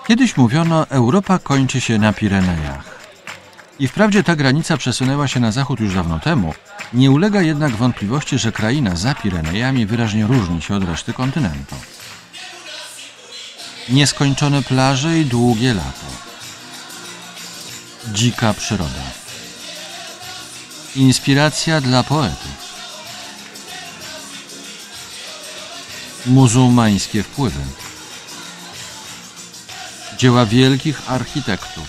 Kiedyś mówiono, Europa kończy się na Pirenejach. I wprawdzie ta granica przesunęła się na zachód już dawno temu, nie ulega jednak wątpliwości, że kraina za Pirenejami wyraźnie różni się od reszty kontynentu. Nieskończone plaże i długie lato. Dzika przyroda. Inspiracja dla poetów. Muzułmańskie wpływy. Dzieła wielkich architektów.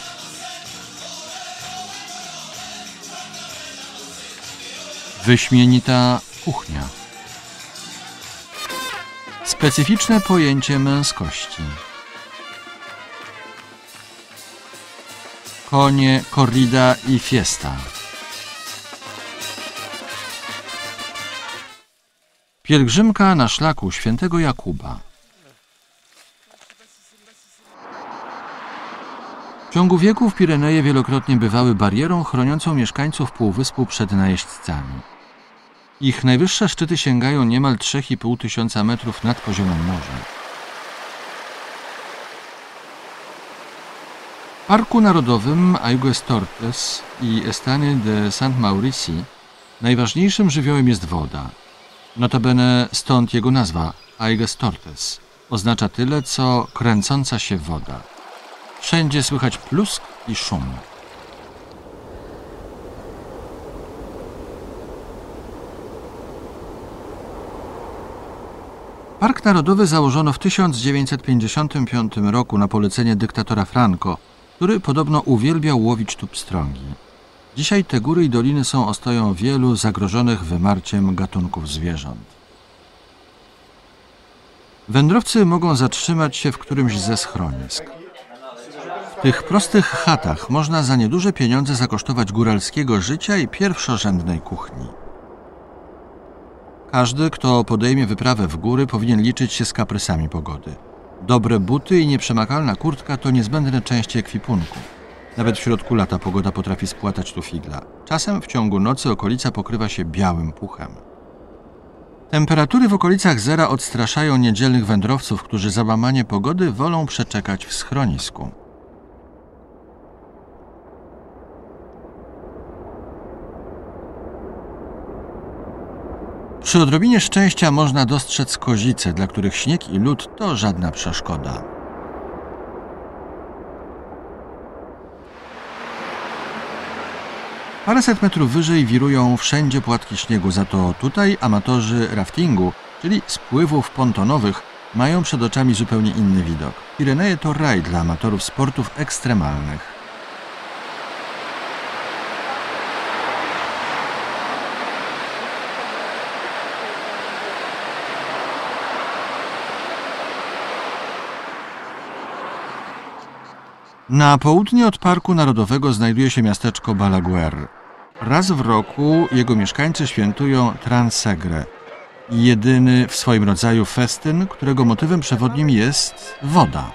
Wyśmienita kuchnia. Specyficzne pojęcie męskości. Konie, korrida i fiesta. Pielgrzymka na szlaku świętego Jakuba. W ciągu wieków Pireneje wielokrotnie bywały barierą chroniącą mieszkańców półwyspu przed najeźdźcami. Ich najwyższe szczyty sięgają niemal 3,5 tysiąca metrów nad poziomem morza. W Parku Narodowym Aigües-Tortes i Estany de Saint-Maurici najważniejszym żywiołem jest woda. Notabene stąd jego nazwa Aigües-Tortes. Oznacza tyle, co kręcąca się woda. Wszędzie słychać plusk i szum. Park Narodowy założono w 1955 roku na polecenie dyktatora Franco, który podobno uwielbiał łowić tu pstrągi. Dzisiaj te góry i doliny są ostoją wielu zagrożonych wymarciem gatunków zwierząt. Wędrowcy mogą zatrzymać się w którymś ze schronisk. W tych prostych chatach można za nieduże pieniądze zakosztować góralskiego życia i pierwszorzędnej kuchni. Każdy, kto podejmie wyprawę w góry, powinien liczyć się z kaprysami pogody. Dobre buty i nieprzemakalna kurtka to niezbędne części ekwipunku. Nawet w środku lata pogoda potrafi spłatać tu figla. Czasem w ciągu nocy okolica pokrywa się białym puchem. Temperatury w okolicach zera odstraszają niedzielnych wędrowców, którzy za łamanie pogody wolą przeczekać w schronisku. Przy odrobinie szczęścia można dostrzec kozice, dla których śnieg i lód to żadna przeszkoda. Paręset metrów wyżej wirują wszędzie płatki śniegu, za to tutaj amatorzy raftingu, czyli spływów pontonowych, mają przed oczami zupełnie inny widok. Pireneje to raj dla amatorów sportów ekstremalnych. Na południe od Parku Narodowego znajduje się miasteczko Balaguer. Raz w roku jego mieszkańcy świętują Transsegre, jedyny w swoim rodzaju festyn, którego motywem przewodnim jest woda.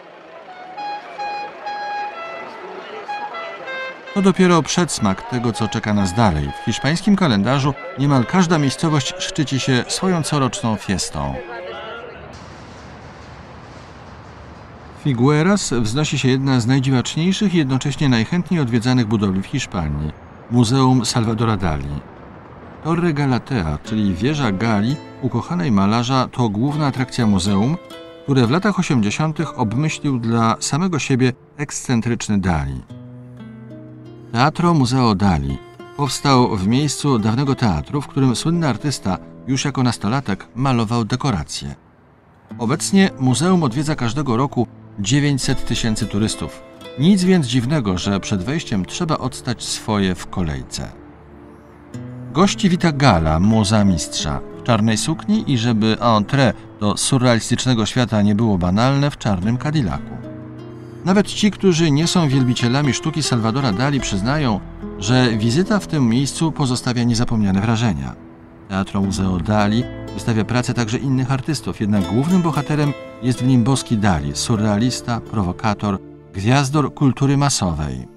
To dopiero przedsmak tego, co czeka nas dalej. W hiszpańskim kalendarzu niemal każda miejscowość szczyci się swoją coroczną fiestą. W Figueras wznosi się jedna z najdziwaczniejszych i jednocześnie najchętniej odwiedzanych budowli w Hiszpanii – Muzeum Salvadora Dali. Torre Galatea, czyli wieża Gali, ukochanej malarza, to główna atrakcja muzeum, które w latach 80. obmyślił dla samego siebie ekscentryczny Dali. Teatro Museo Dali powstał w miejscu dawnego teatru, w którym słynny artysta już jako nastolatek malował dekoracje. Obecnie muzeum odwiedza każdego roku 900 000 turystów. Nic więc dziwnego, że przed wejściem trzeba odstać swoje w kolejce. Gości wita Gala, muza mistrza, w czarnej sukni i żeby entrée do surrealistycznego świata nie było banalne, w czarnym Cadillacu. Nawet ci, którzy nie są wielbicielami sztuki Salvadora Dali, przyznają, że wizyta w tym miejscu pozostawia niezapomniane wrażenia. Teatro Museo Dali wystawia pracę także innych artystów, jednak głównym bohaterem jest w nim boski Dali, surrealista, prowokator, gwiazdor kultury masowej.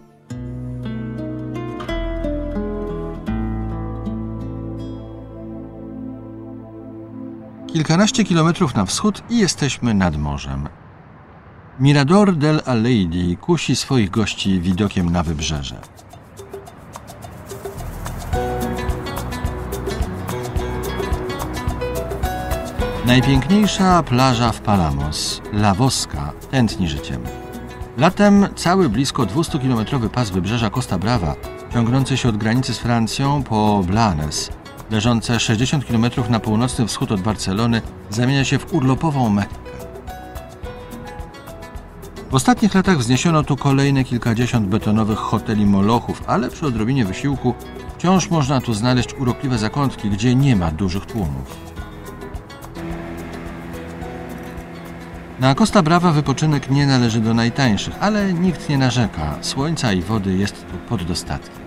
Kilkanaście kilometrów na wschód i jesteśmy nad morzem. Mirador del Alleidi kusi swoich gości widokiem na wybrzeże. Najpiękniejsza plaża w Palamos, La Bosca, tętni życiem. Latem cały blisko 200-kilometrowy pas wybrzeża Costa Brava, ciągnący się od granicy z Francją po Blanes, leżące 60 km na północny wschód od Barcelony, zamienia się w urlopową Mekkę. W ostatnich latach wzniesiono tu kolejne kilkadziesiąt betonowych hoteli molochów, ale przy odrobinie wysiłku wciąż można tu znaleźć urokliwe zakątki, gdzie nie ma dużych tłumów. Na Costa Brava wypoczynek nie należy do najtańszych, ale nikt nie narzeka. Słońca i wody jest tu pod dostatkiem.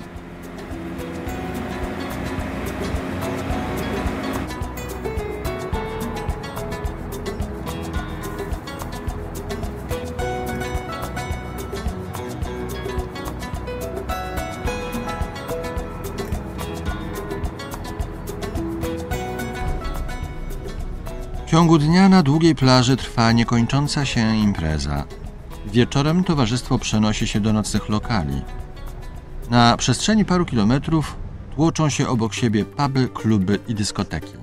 W ciągu dnia na długiej plaży trwa niekończąca się impreza. Wieczorem towarzystwo przenosi się do nocnych lokali. Na przestrzeni paru kilometrów tłoczą się obok siebie puby, kluby i dyskoteki.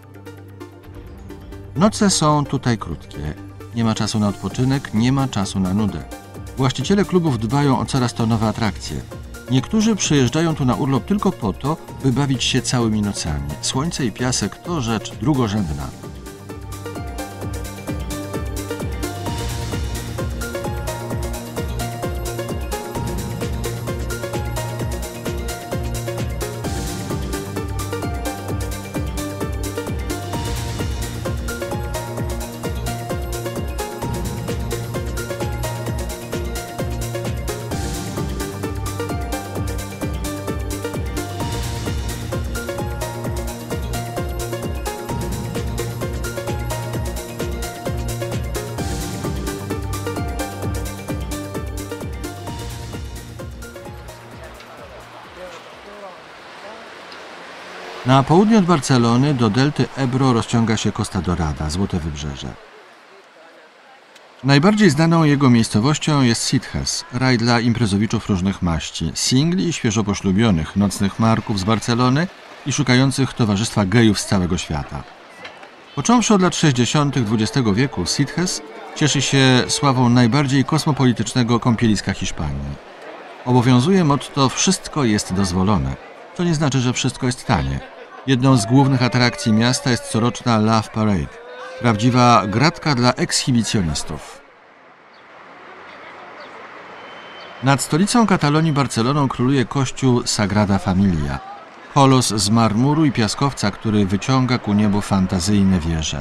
Noce są tutaj krótkie. Nie ma czasu na odpoczynek, nie ma czasu na nudę. Właściciele klubów dbają o coraz to nowe atrakcje. Niektórzy przyjeżdżają tu na urlop tylko po to, by bawić się całymi nocami. Słońce i piasek to rzecz drugorzędna. Na południe od Barcelony do delty Ebro rozciąga się Costa Dorada, Złote Wybrzeże. Najbardziej znaną jego miejscowością jest Sitges, raj dla imprezowiczów różnych maści, singli i świeżo poślubionych, nocnych marków z Barcelony i szukających towarzystwa gejów z całego świata. Począwszy od lat 60. XX wieku, Sitges cieszy się sławą najbardziej kosmopolitycznego kąpieliska Hiszpanii. Obowiązuje motto „wszystko jest dozwolone”, co nie znaczy, że wszystko jest tanie. Jedną z głównych atrakcji miasta jest coroczna Love Parade, prawdziwa gratka dla ekshibicjonistów. Nad stolicą Katalonii Barceloną króluje kościół Sagrada Familia, kolos z marmuru i piaskowca, który wyciąga ku niebu fantazyjne wieże.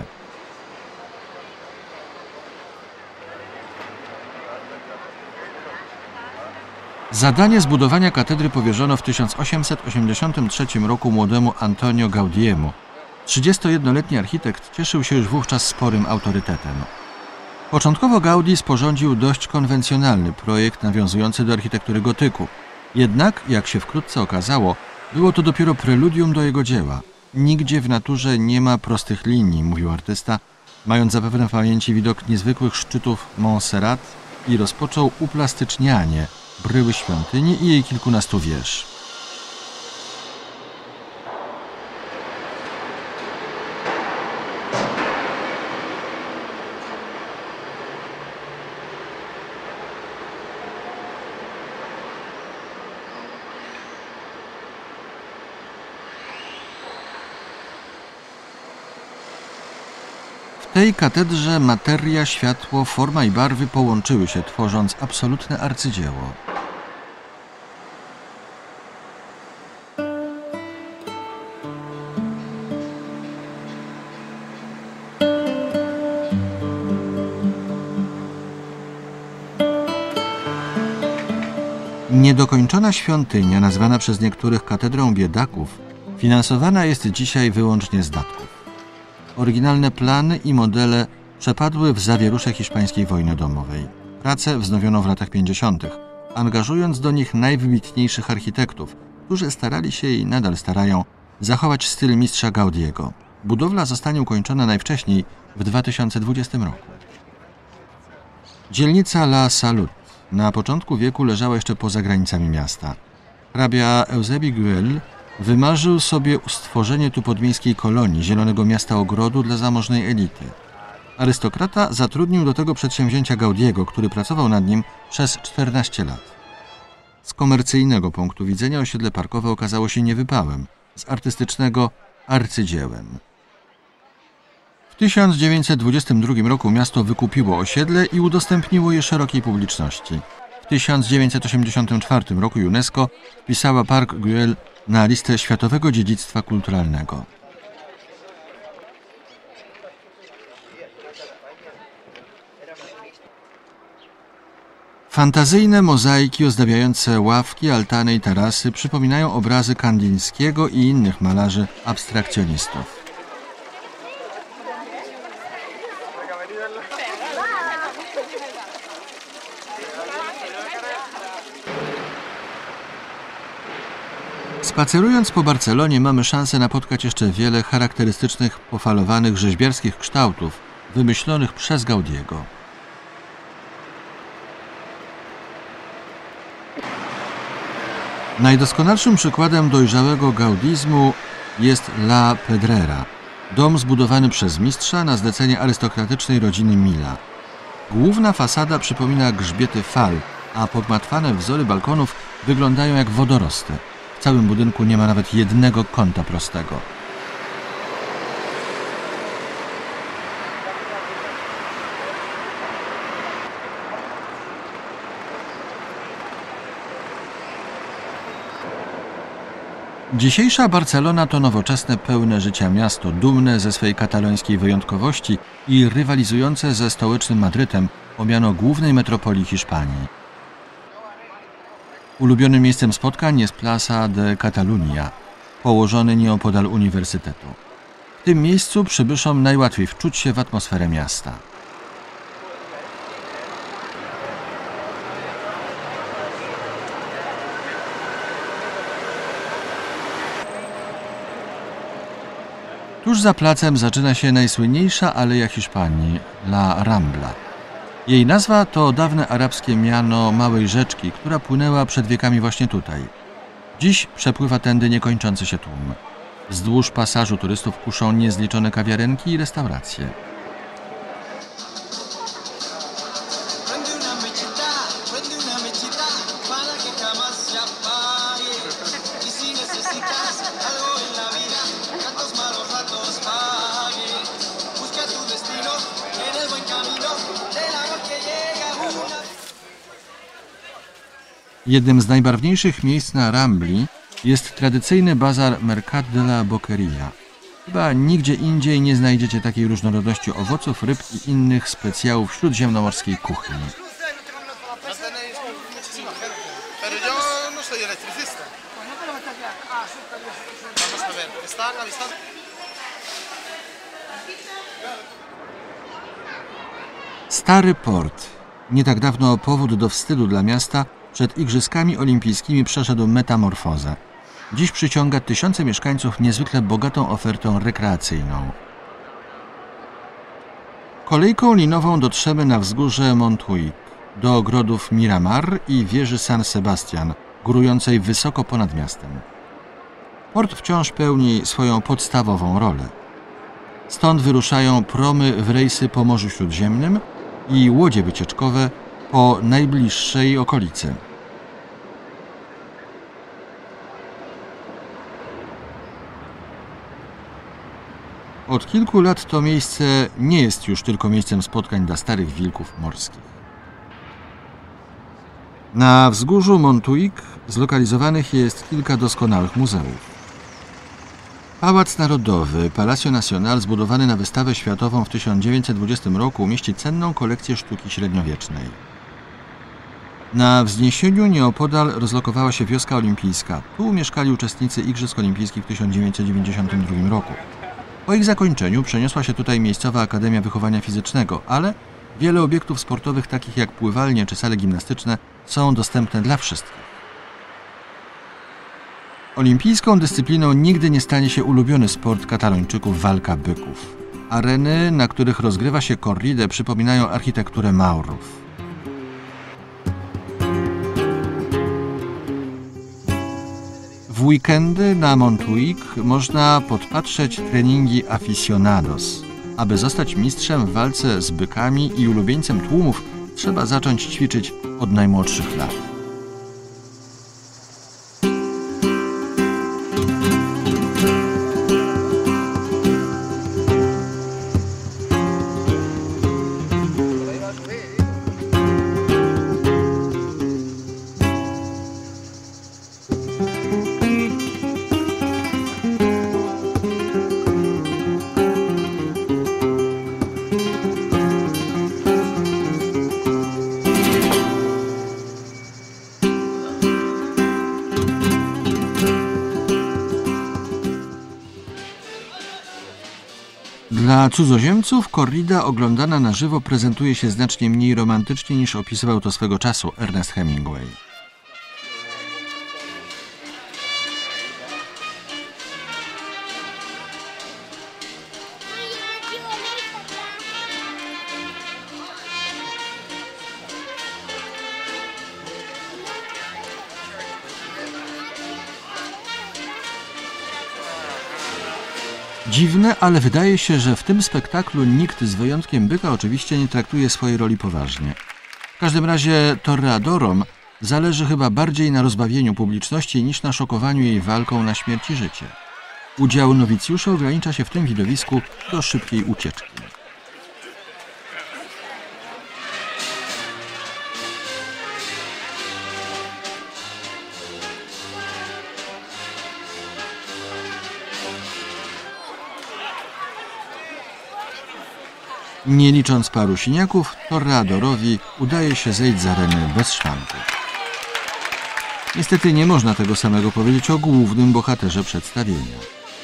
Zadanie zbudowania katedry powierzono w 1883 roku młodemu Antonio Gaudiemu. 31-letni architekt cieszył się już wówczas sporym autorytetem. Początkowo Gaudí sporządził dość konwencjonalny projekt nawiązujący do architektury gotyku. Jednak, jak się wkrótce okazało, było to dopiero preludium do jego dzieła. Nigdzie w naturze nie ma prostych linii, mówił artysta, mając zapewne w pamięci widok niezwykłych szczytów Montserrat i rozpoczął uplastycznianie bryły świątyni i jej kilkunastu wież. W tej katedrze materia, światło, forma i barwy połączyły się, tworząc absolutne arcydzieło. Niedokończona świątynia, nazwana przez niektórych katedrą biedaków, finansowana jest dzisiaj wyłącznie z datków. Oryginalne plany i modele przepadły w zawierusze hiszpańskiej wojny domowej. Prace wznowiono w latach 50., angażując do nich najwybitniejszych architektów, którzy starali się i nadal starają zachować styl mistrza Gaudiego. Budowla zostanie ukończona najwcześniej w 2020 roku. Dzielnica La Salut na początku wieku leżała jeszcze poza granicami miasta. Hrabia Eusebi Güell wymarzył sobie stworzenie tu podmiejskiej kolonii, zielonego miasta ogrodu dla zamożnej elity. Arystokrata zatrudnił do tego przedsięwzięcia Gaudiego, który pracował nad nim przez 14 lat. Z komercyjnego punktu widzenia osiedle parkowe okazało się niewypałem, z artystycznego arcydziełem. W 1922 roku miasto wykupiło osiedle i udostępniło je szerokiej publiczności. W 1984 roku UNESCO wpisała Park Güell na listę Światowego Dziedzictwa Kulturalnego. Fantazyjne mozaiki ozdabiające ławki, altany i tarasy przypominają obrazy Kandińskiego i innych malarzy abstrakcjonistów. Spacerując po Barcelonie mamy szansę napotkać jeszcze wiele charakterystycznych, pofalowanych rzeźbiarskich kształtów wymyślonych przez Gaudiego. Najdoskonalszym przykładem dojrzałego gaudizmu jest La Pedrera, dom zbudowany przez mistrza na zlecenie arystokratycznej rodziny Mila. Główna fasada przypomina grzbiety fal, a pogmatwane wzory balkonów wyglądają jak wodorosty. W całym budynku nie ma nawet jednego kąta prostego. Dzisiejsza Barcelona to nowoczesne, pełne życia miasto, dumne ze swej katalońskiej wyjątkowości i rywalizujące ze stołecznym Madrytem o miano głównej metropolii Hiszpanii. Ulubionym miejscem spotkań jest Plaza de Catalunya, położony nieopodal uniwersytetu. W tym miejscu przybyszom najłatwiej wczuć się w atmosferę miasta. Tuż za placem zaczyna się najsłynniejsza aleja Hiszpanii, La Rambla. Jej nazwa to dawne arabskie miano małej rzeczki, która płynęła przed wiekami właśnie tutaj. Dziś przepływa tędy niekończący się tłum. Wzdłuż pasażu turystów kuszą niezliczone kawiarenki i restauracje. Jednym z najbarwniejszych miejsc na Rambli jest tradycyjny bazar Mercat de la Boqueria. Chyba nigdzie indziej nie znajdziecie takiej różnorodności owoców, ryb i innych specjałów śródziemnomorskiej kuchni. Stary port. Nie tak dawno powód do wstydu dla miasta. Przed Igrzyskami Olimpijskimi przeszedł metamorfozę. Dziś przyciąga tysiące mieszkańców niezwykle bogatą ofertą rekreacyjną. Kolejką linową dotrzemy na wzgórze Montjuic, do ogrodów Miramar i wieży San Sebastian, górującej wysoko ponad miastem. Port wciąż pełni swoją podstawową rolę. Stąd wyruszają promy w rejsy po Morzu Śródziemnym i łodzie wycieczkowe po najbliższej okolicy. Od kilku lat to miejsce nie jest już tylko miejscem spotkań dla starych wilków morskich. Na wzgórzu Montjuic zlokalizowanych jest kilka doskonałych muzeów. Pałac Narodowy, Palacio Nacional, zbudowany na wystawę światową w 1920 roku, mieści cenną kolekcję sztuki średniowiecznej. Na wzniesieniu nieopodal rozlokowała się wioska olimpijska. Tu mieszkali uczestnicy Igrzysk Olimpijskich w 1992 roku. Po ich zakończeniu przeniosła się tutaj miejscowa Akademia Wychowania Fizycznego, ale wiele obiektów sportowych, takich jak pływalnie czy sale gimnastyczne, są dostępne dla wszystkich. Olimpijską dyscypliną nigdy nie stanie się ulubiony sport Katalończyków, walka byków. Areny, na których rozgrywa się corridę, przypominają architekturę Maurów. W weekendy na Montjuic można podpatrzeć treningi aficionados. Aby zostać mistrzem w walce z bykami i ulubieńcem tłumów, trzeba zacząć ćwiczyć od najmłodszych lat. Dla cudzoziemców korrida oglądana na żywo prezentuje się znacznie mniej romantycznie niż opisywał to swego czasu Ernest Hemingway. Dziwne, ale wydaje się, że w tym spektaklu nikt, z wyjątkiem byka oczywiście, nie traktuje swojej roli poważnie. W każdym razie toreadorom zależy chyba bardziej na rozbawieniu publiczności niż na szokowaniu jej walką na śmierć i życie. Udział nowicjuszy ogranicza się w tym widowisku do szybkiej ucieczki. Nie licząc paru siniaków, toreadorowi udaje się zejść z areny bez szwanku. Niestety nie można tego samego powiedzieć o głównym bohaterze przedstawienia.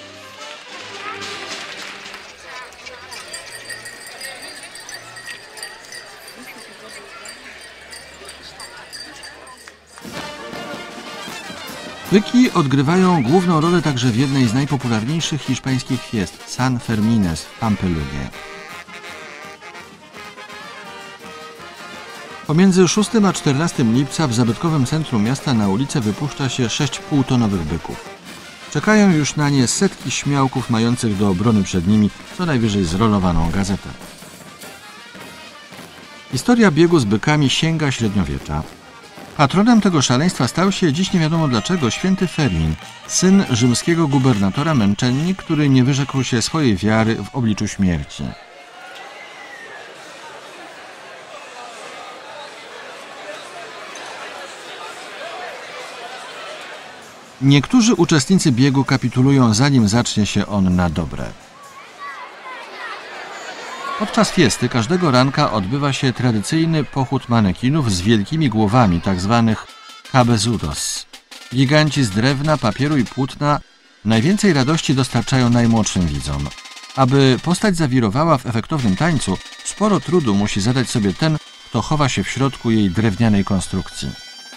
Byki odgrywają główną rolę także w jednej z najpopularniejszych hiszpańskich fiest, San Fermines w Pampelunie. Pomiędzy 6 a 14 lipca w zabytkowym centrum miasta na ulicę wypuszcza się 6 półtonowych byków. Czekają już na nie setki śmiałków mających do obrony przed nimi co najwyżej zrolowaną gazetę. Historia biegu z bykami sięga średniowiecza. Patronem tego szaleństwa stał się, dziś nie wiadomo dlaczego, święty Fermin, syn rzymskiego gubernatora, męczennik, który nie wyrzekł się swojej wiary w obliczu śmierci. Niektórzy uczestnicy biegu kapitulują, zanim zacznie się on na dobre. Podczas fiesty każdego ranka odbywa się tradycyjny pochód manekinów z wielkimi głowami, tzw. cabezudos. Giganci z drewna, papieru i płótna najwięcej radości dostarczają najmłodszym widzom. Aby postać zawirowała w efektownym tańcu, sporo trudu musi zadać sobie ten, kto chowa się w środku jej drewnianej konstrukcji.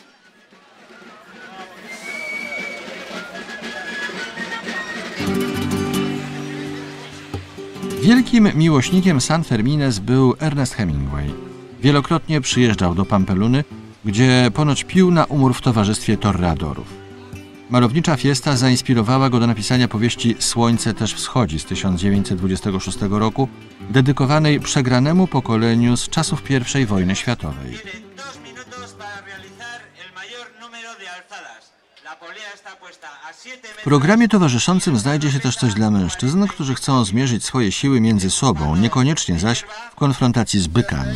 Wielkim miłośnikiem San Fermines był Ernest Hemingway. Wielokrotnie przyjeżdżał do Pampeluny, gdzie ponoć pił na umór w towarzystwie toreadorów. Malownicza fiesta zainspirowała go do napisania powieści Słońce też wschodzi z 1926 roku, dedykowanej przegranemu pokoleniu z czasów I wojny światowej. W programie towarzyszącym znajdzie się też coś dla mężczyzn, którzy chcą zmierzyć swoje siły między sobą, niekoniecznie zaś w konfrontacji z bykami.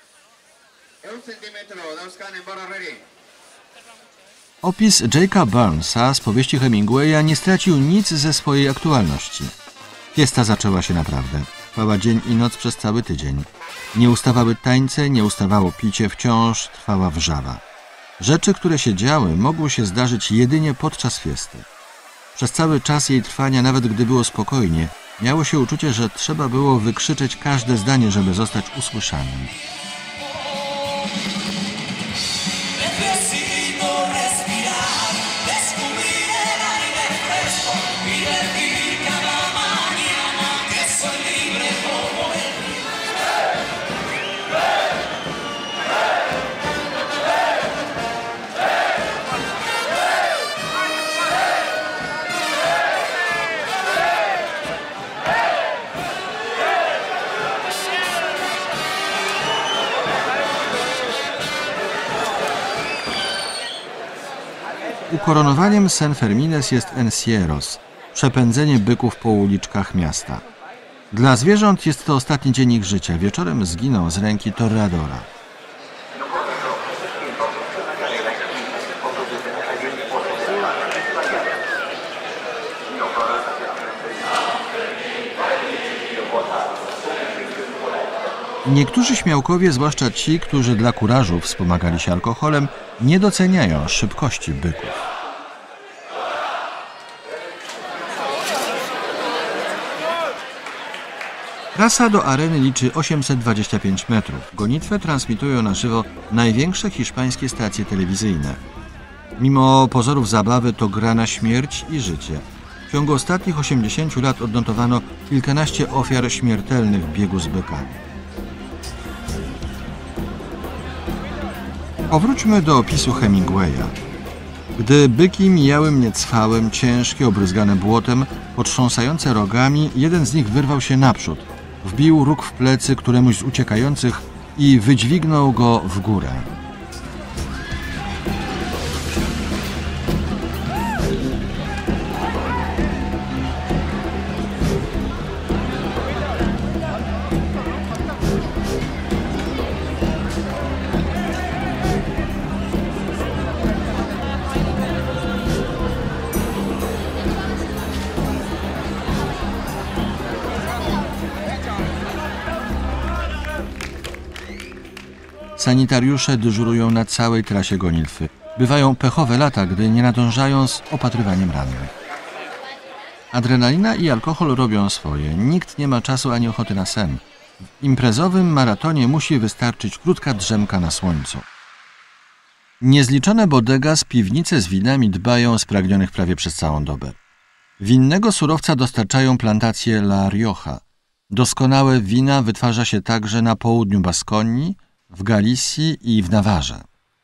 Opis Jake'a Burnsa z powieści Hemingwaya nie stracił nic ze swojej aktualności. Fiesta zaczęła się naprawdę. Trwała dzień i noc przez cały tydzień. Nie ustawały tańce, nie ustawało picie, wciąż trwała wrzawa. Rzeczy, które się działy, mogły się zdarzyć jedynie podczas fiesty. Przez cały czas jej trwania, nawet gdy było spokojnie, miało się uczucie, że trzeba było wykrzyczeć każde zdanie, żeby zostać usłyszanym. Ukoronowaniem San Fermines jest Encierros, przepędzenie byków po uliczkach miasta. Dla zwierząt jest to ostatni dzień ich życia. Wieczorem zginą z ręki Toreadora. Niektórzy śmiałkowie, zwłaszcza ci, którzy dla kurażu wspomagali się alkoholem, nie doceniają szybkości byków. Trasa do areny liczy 825 metrów. Gonitwę transmitują na żywo największe hiszpańskie stacje telewizyjne. Mimo pozorów zabawy to gra na śmierć i życie. W ciągu ostatnich 80 lat odnotowano kilkanaście ofiar śmiertelnych w biegu z bykami. Powróćmy do opisu Hemingwaya. Gdy byki mijały mnie cwałem, ciężkie, obryzgane błotem, potrząsające rogami, jeden z nich wyrwał się naprzód. Wbił róg w plecy któremuś z uciekających i wydźwignął go w górę. Sanitariusze dyżurują na całej trasie gonitwy. Bywają pechowe lata, gdy nie nadążają z opatrywaniem rannych. Adrenalina i alkohol robią swoje. Nikt nie ma czasu ani ochoty na sen. W imprezowym maratonie musi wystarczyć krótka drzemka na słońcu. Niezliczone bodegas, piwnice z winami dbają o spragnionych prawie przez całą dobę. Winnego surowca dostarczają plantacje La Rioja. Doskonałe wina wytwarza się także na południu Baskonii, w Galicji i w Nawarze.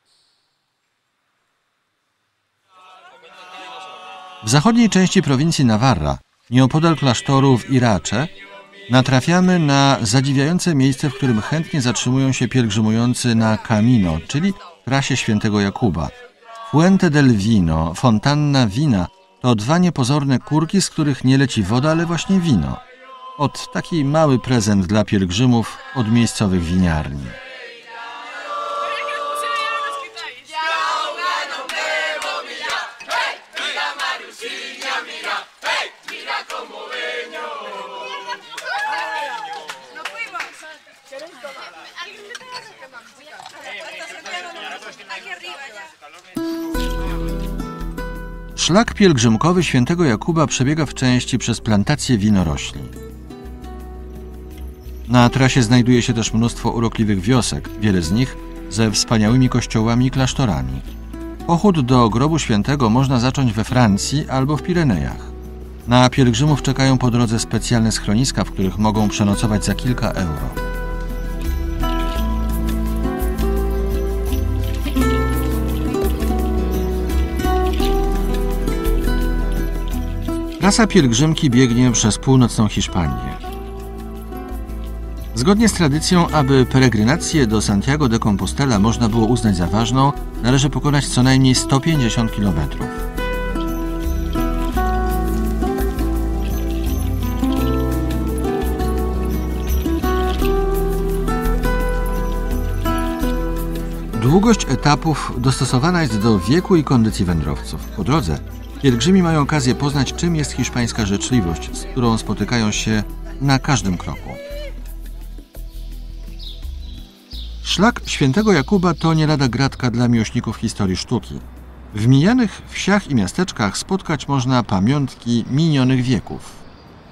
W zachodniej części prowincji Navarra, nieopodal klasztoru w Iracze, natrafiamy na zadziwiające miejsce, w którym chętnie zatrzymują się pielgrzymujący na Camino, czyli trasie świętego Jakuba. Fuente del Vino, fontanna wina, to dwa niepozorne kurki, z których nie leci woda, ale właśnie wino. Ot taki mały prezent dla pielgrzymów od miejscowych winiarni. Szlak pielgrzymkowy świętego Jakuba przebiega w części przez plantacje winorośli. Na trasie znajduje się też mnóstwo urokliwych wiosek, wiele z nich ze wspaniałymi kościołami i klasztorami. Pochód do grobu świętego można zacząć we Francji albo w Pirenejach. Na pielgrzymów czekają po drodze specjalne schroniska, w których mogą przenocować za kilka euro. Trasa pielgrzymki biegnie przez północną Hiszpanię. Zgodnie z tradycją, aby peregrinację do Santiago de Compostela można było uznać za ważną, należy pokonać co najmniej 150 km. Długość etapów dostosowana jest do wieku i kondycji wędrowców. Po drodze pielgrzymi mają okazję poznać, czym jest hiszpańska życzliwość, z którą spotykają się na każdym kroku. Szlak świętego Jakuba to nie lada gratka dla miłośników historii sztuki. W mijanych wsiach i miasteczkach spotkać można pamiątki minionych wieków.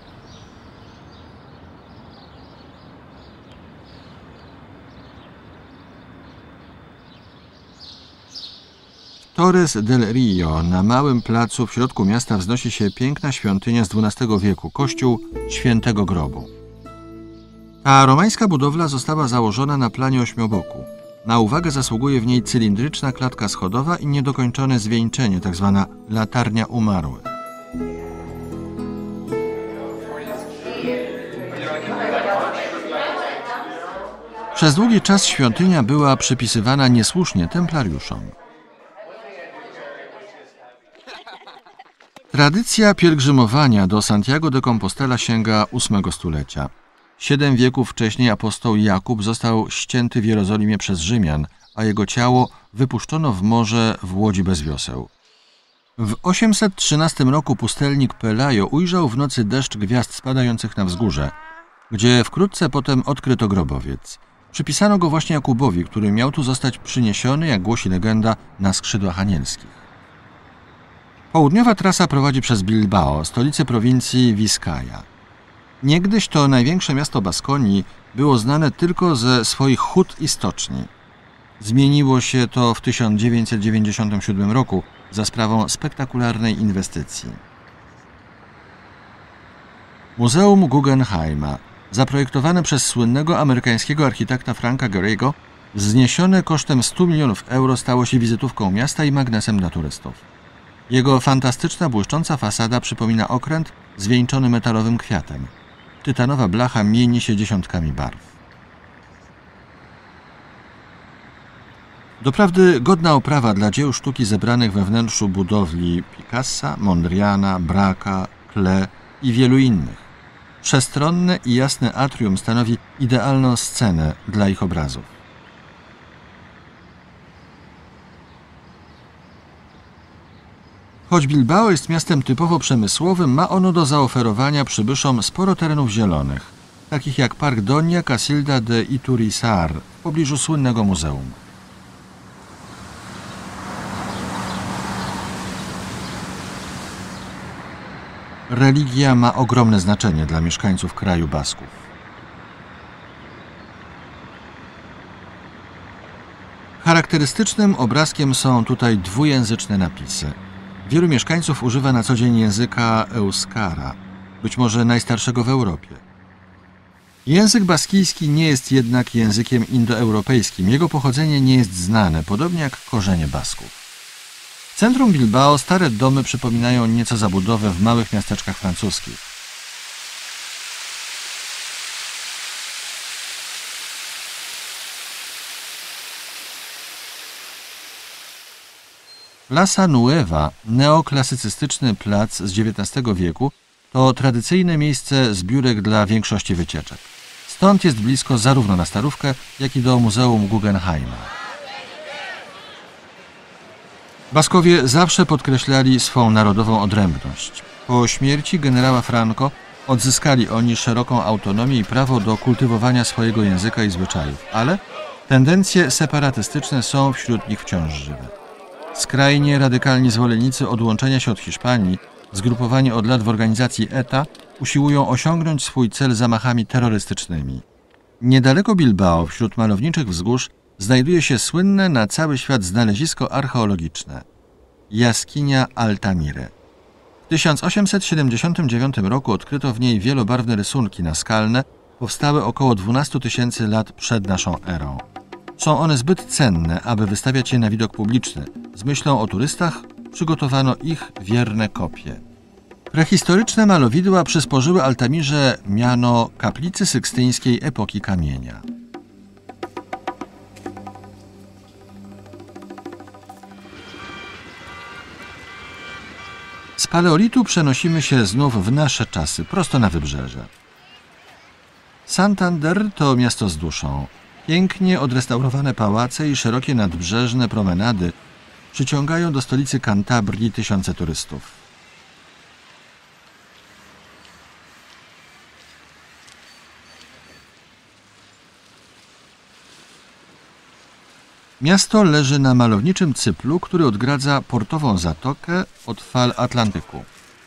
Torres del Rio, na małym placu w środku miasta wznosi się piękna świątynia z XII wieku, kościół Świętego Grobu. Ta romańska budowla została założona na planie ośmioboku. Na uwagę zasługuje w niej cylindryczna klatka schodowa i niedokończone zwieńczenie, tzw. latarnia umarłych. Przez długi czas świątynia była przypisywana niesłusznie templariuszom. Tradycja pielgrzymowania do Santiago de Compostela sięga VIII stulecia. 7 wieków wcześniej apostoł Jakub został ścięty w Jerozolimie przez Rzymian, a jego ciało wypuszczono w morze w łodzi bez wioseł. W 813 roku pustelnik Pelayo ujrzał w nocy deszcz gwiazd spadających na wzgórze, gdzie wkrótce potem odkryto grobowiec. Przypisano go właśnie Jakubowi, który miał tu zostać przyniesiony, jak głosi legenda, na skrzydłach anielskich. Południowa trasa prowadzi przez Bilbao, stolicę prowincji Vizcaya. Niegdyś to największe miasto Baskonii było znane tylko ze swoich hut i stoczni. Zmieniło się to w 1997 roku za sprawą spektakularnej inwestycji. Muzeum Guggenheima, zaprojektowane przez słynnego amerykańskiego architekta Franka Gehry'ego, wzniesione kosztem 100 milionów euro, stało się wizytówką miasta i magnesem dla turystów. Jego fantastyczna, błyszcząca fasada przypomina okręt zwieńczony metalowym kwiatem. Tytanowa blacha mieni się dziesiątkami barw. Doprawdy godna oprawa dla dzieł sztuki zebranych we wnętrzu budowli Picassa, Mondriana, Braca, Klee i wielu innych. Przestronne i jasne atrium stanowi idealną scenę dla ich obrazów. Choć Bilbao jest miastem typowo przemysłowym, ma ono do zaoferowania przybyszom sporo terenów zielonych, takich jak Park Doña Casilda de Iturizar w pobliżu słynnego muzeum. Religia ma ogromne znaczenie dla mieszkańców kraju Basków. Charakterystycznym obrazkiem są tutaj dwujęzyczne napisy. Wielu mieszkańców używa na co dzień języka euskara, być może najstarszego w Europie. Język baskijski nie jest jednak językiem indoeuropejskim. Jego pochodzenie nie jest znane, podobnie jak korzenie Basków. W centrum Bilbao stare domy przypominają nieco zabudowę w małych miasteczkach francuskich. Plaza Nueva, neoklasycystyczny plac z XIX wieku, to tradycyjne miejsce zbiórek dla większości wycieczek. Stąd jest blisko zarówno na Starówkę, jak i do Muzeum Guggenheima. Baskowie zawsze podkreślali swą narodową odrębność. Po śmierci generała Franco odzyskali oni szeroką autonomię i prawo do kultywowania swojego języka i zwyczajów, ale tendencje separatystyczne są wśród nich wciąż żywe. Skrajnie radykalni zwolennicy odłączenia się od Hiszpanii, zgrupowani od lat w organizacji ETA, usiłują osiągnąć swój cel zamachami terrorystycznymi. Niedaleko Bilbao, wśród malowniczych wzgórz, znajduje się słynne na cały świat znalezisko archeologiczne – jaskinia Altamire. W 1879 roku odkryto w niej wielobarwne rysunki naskalne, powstałe około 12 000 lat przed naszą erą. Są one zbyt cenne, aby wystawiać je na widok publiczny. Z myślą o turystach przygotowano ich wierne kopie. Prehistoryczne malowidła przysporzyły Altamirze miano kaplicy sykstyńskiej epoki kamienia. Z paleolitu przenosimy się znów w nasze czasy, prosto na wybrzeże. Santander to miasto z duszą. Pięknie odrestaurowane pałace i szerokie nadbrzeżne promenady przyciągają do stolicy Kantabrii tysiące turystów. Miasto leży na malowniczym cyplu, który odgradza portową zatokę od fal Atlantyku.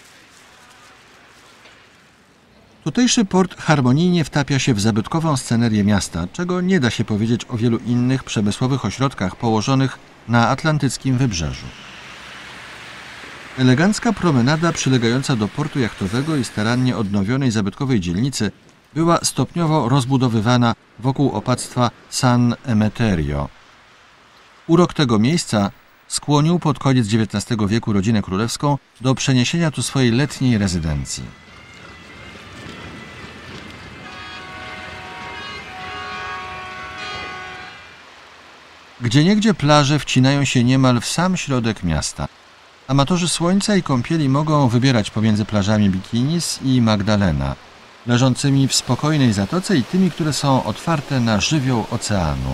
Tutejszy port harmonijnie wtapia się w zabytkową scenerię miasta, czego nie da się powiedzieć o wielu innych przemysłowych ośrodkach położonych na atlantyckim wybrzeżu. Elegancka promenada przylegająca do portu jachtowego i starannie odnowionej zabytkowej dzielnicy była stopniowo rozbudowywana wokół opactwa San Emeterio. Urok tego miejsca skłonił pod koniec XIX wieku rodzinę królewską do przeniesienia tu swojej letniej rezydencji. Gdzieniegdzie plaże wcinają się niemal w sam środek miasta, Amatorzy słońca i kąpieli mogą wybierać pomiędzy plażami Bikinis i Magdalena, leżącymi w spokojnej zatoce i tymi, które są otwarte na żywioł oceanu.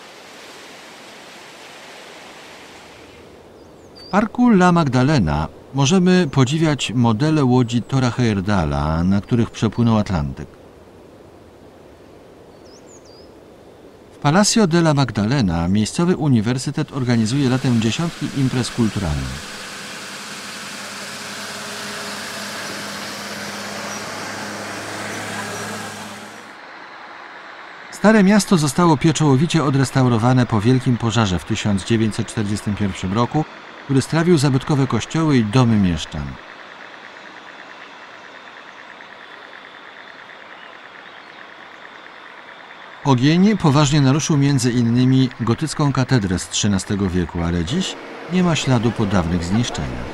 W parku La Magdalena możemy podziwiać modele łodzi Tora Heyerdala, na których przepłynął Atlantyk. W Palacio de la Magdalena miejscowy uniwersytet organizuje latem dziesiątki imprez kulturalnych. Stare miasto zostało pieczołowicie odrestaurowane po wielkim pożarze w 1941 roku, który strawił zabytkowe kościoły i domy mieszczan. Ogień poważnie naruszył m.in. gotycką katedrę z XIII wieku, ale dziś nie ma śladu po dawnych zniszczeniach.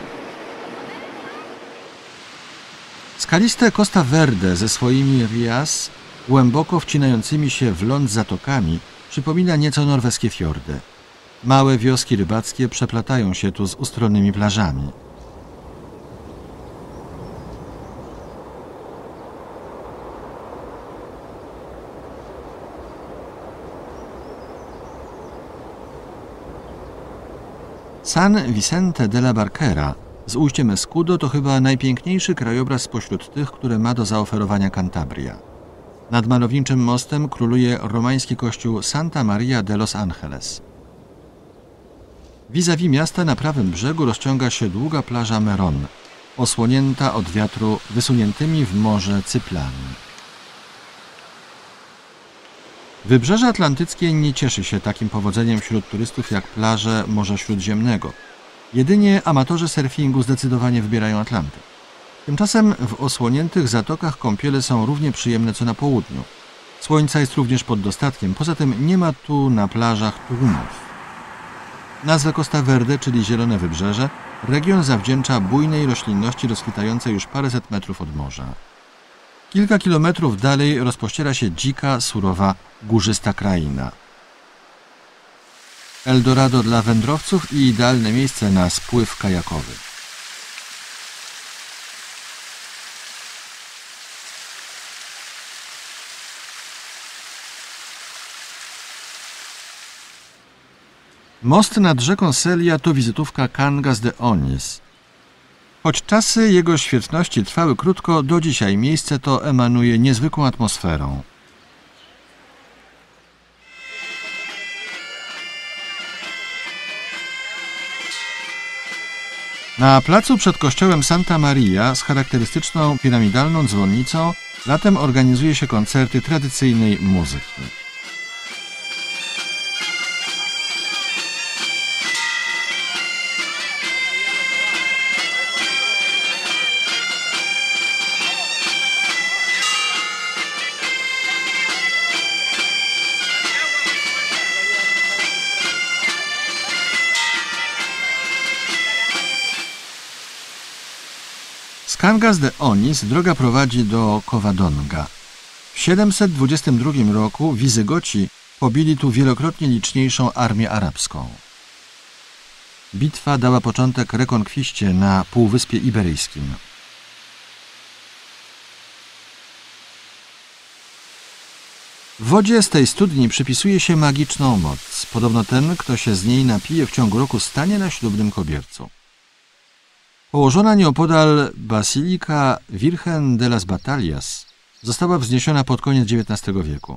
Skaliste Costa Verde ze swoimi rias, głęboko wcinającymi się w ląd zatokami, przypomina nieco norweskie fiordy. Małe wioski rybackie przeplatają się tu z ustronnymi plażami. San Vicente de la Barquera z ujściem Escudo to chyba najpiękniejszy krajobraz spośród tych, które ma do zaoferowania Cantabria. Nad malowniczym mostem króluje romański kościół Santa Maria de los Angeles. Vis-a-vis miasta na prawym brzegu rozciąga się długa plaża Meron, osłonięta od wiatru wysuniętymi w morze cyplami. Wybrzeże atlantyckie nie cieszy się takim powodzeniem wśród turystów jak plaże Morza Śródziemnego. Jedynie amatorzy surfingu zdecydowanie wybierają Atlantyk. Tymczasem w osłoniętych zatokach kąpiele są równie przyjemne co na południu. Słońca jest również pod dostatkiem, poza tym nie ma tu na plażach tłumów. Nazwę Costa Verde, czyli Zielone Wybrzeże, region zawdzięcza bujnej roślinności rozkwitającej już paręset metrów od morza. Kilka kilometrów dalej rozpościera się dzika, surowa, górzysta kraina. Eldorado dla wędrowców i idealne miejsce na spływ kajakowy. Most nad rzeką Celia to wizytówka Cangas de Onís. Choć czasy jego świetności trwały krótko, do dzisiaj miejsce to emanuje niezwykłą atmosferą. Na placu przed kościołem Santa Maria z charakterystyczną piramidalną dzwonnicą latem organizuje się koncerty tradycyjnej muzyki. Z Cangas de Onís droga prowadzi do Covadonga. W 722 roku Wizygoci pobili tu wielokrotnie liczniejszą armię arabską. Bitwa dała początek rekonkwiście na Półwyspie Iberyjskim. W wodzie z tej studni przypisuje się magiczną moc. Podobno ten, kto się z niej napije w ciągu roku, stanie na ślubnym kobiercu. Położona nieopodal Basilika Virgen de las Batallas została wzniesiona pod koniec XIX wieku.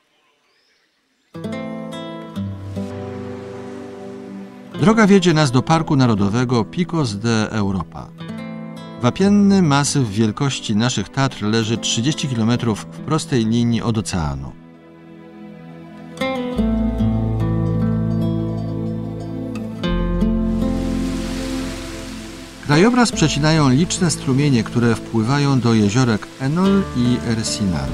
Droga wiedzie nas do Parku Narodowego Picos de Europa. Wapienny masyw wielkości naszych Tatr leży 30 km w prostej linii od oceanu. Krajobraz przecinają liczne strumienie, które wpływają do jeziorek Enol i Ersinal.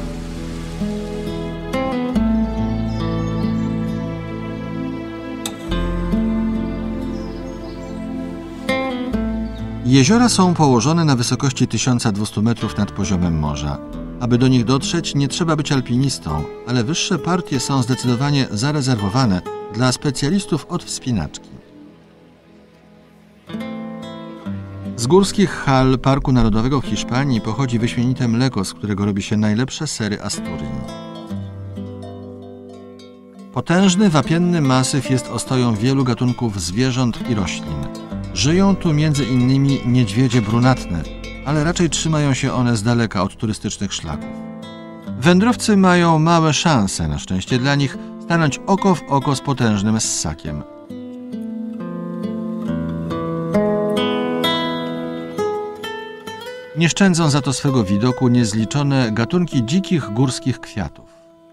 Jeziora są położone na wysokości 1200 metrów nad poziomem morza. Aby do nich dotrzeć, nie trzeba być alpinistą, ale wyższe partie są zdecydowanie zarezerwowane dla specjalistów od wspinaczki. Z górskich hal Parku Narodowego w Hiszpanii pochodzi wyśmienite mleko, z którego robi się najlepsze sery Asturii. Potężny wapienny masyw jest ostoją wielu gatunków zwierząt i roślin. Żyją tu m.in. niedźwiedzie brunatne, ale raczej trzymają się one z daleka od turystycznych szlaków. Wędrowcy mają małe szanse, na szczęście dla nich, stanąć oko w oko z potężnym ssakiem. Nie szczędzą za to swego widoku niezliczone gatunki dzikich górskich kwiatów.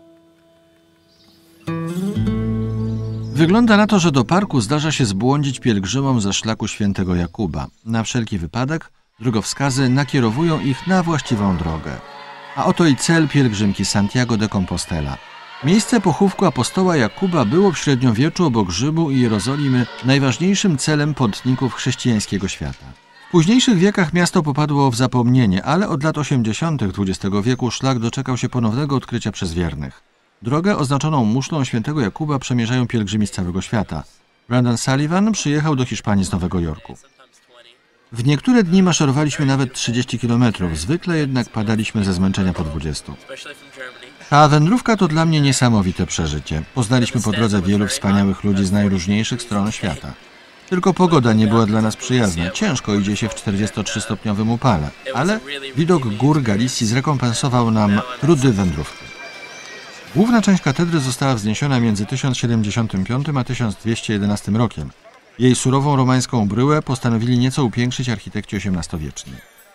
Wygląda na to, że do parku zdarza się zbłądzić pielgrzymom ze szlaku świętego Jakuba. Na wszelki wypadek drogowskazy nakierowują ich na właściwą drogę. A oto i cel pielgrzymki Santiago de Compostela. Miejsce pochówku apostoła Jakuba było w średniowieczu obok Rzymu i Jerozolimy najważniejszym celem pątników chrześcijańskiego świata. W późniejszych wiekach miasto popadło w zapomnienie, ale od lat 80. XX wieku szlak doczekał się ponownego odkrycia przez wiernych. Drogę oznaczoną muszlą świętego Jakuba przemierzają pielgrzymi z całego świata. Brandon Sullivan przyjechał do Hiszpanii z Nowego Jorku. W niektóre dni maszerowaliśmy nawet 30 km, zwykle jednak padaliśmy ze zmęczenia po 20. Ta wędrówka to dla mnie niesamowite przeżycie. Poznaliśmy po drodze wielu wspaniałych ludzi z najróżniejszych stron świata. Tylko pogoda nie była dla nas przyjazna. Ciężko idzie się w 43-stopniowym upale, ale widok gór Galicji zrekompensował nam trudy wędrówki. Główna część katedry została wzniesiona między 1075 a 1211 rokiem. Jej surową romańską bryłę postanowili nieco upiększyć architekci XVIII-wieczni.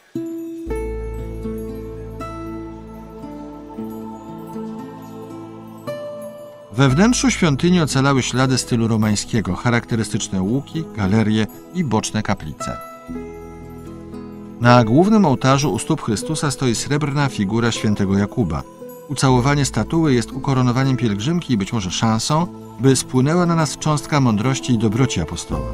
We wnętrzu świątyni ocalały ślady stylu romańskiego, charakterystyczne łuki, galerie i boczne kaplice. Na głównym ołtarzu u stóp Chrystusa stoi srebrna figura świętego Jakuba. Ucałowanie statuły jest ukoronowaniem pielgrzymki i być może szansą, by spłynęła na nas cząstka mądrości i dobroci apostoła.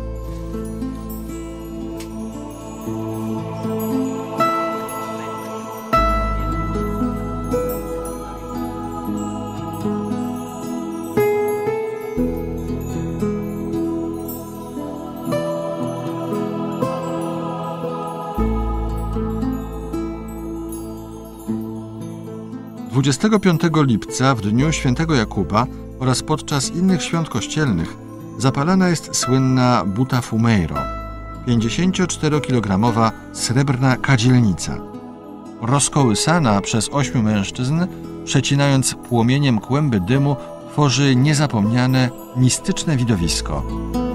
- 25 lipca, w dniu świętego Jakuba oraz podczas innych świąt kościelnych, zapalana jest słynna buta fumeiro, 54-kilogramowa srebrna kadzielnica. Rozkołysana przez 8 mężczyzn, przecinając płomieniem kłęby dymu, tworzy niezapomniane, mistyczne widowisko.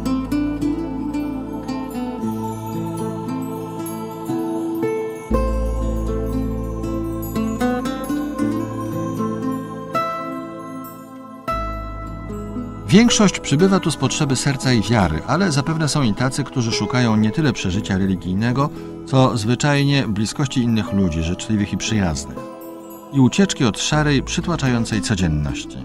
Większość przybywa tu z potrzeby serca i wiary, ale zapewne są i tacy, którzy szukają nie tyle przeżycia religijnego, co zwyczajnie bliskości innych ludzi, życzliwych i przyjaznych, i ucieczki od szarej, przytłaczającej codzienności.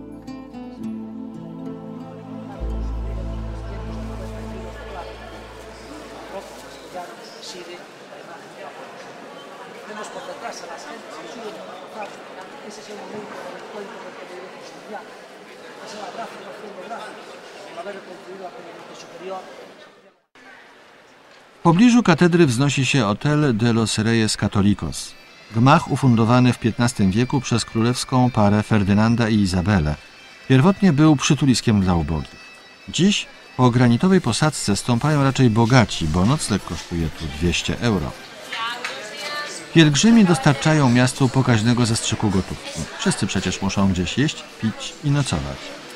W pobliżu katedry wznosi się Hotel de los Reyes Católicos, gmach ufundowany w XV wieku przez królewską parę Ferdynanda i Izabelę. Pierwotnie był przytuliskiem dla ubogich. Dziś po granitowej posadzce stąpają raczej bogaci, bo nocleg kosztuje tu 200 euro. Pielgrzymi dostarczają miastu pokaźnego zastrzyku gotówki. Wszyscy przecież muszą gdzieś jeść, pić i nocować.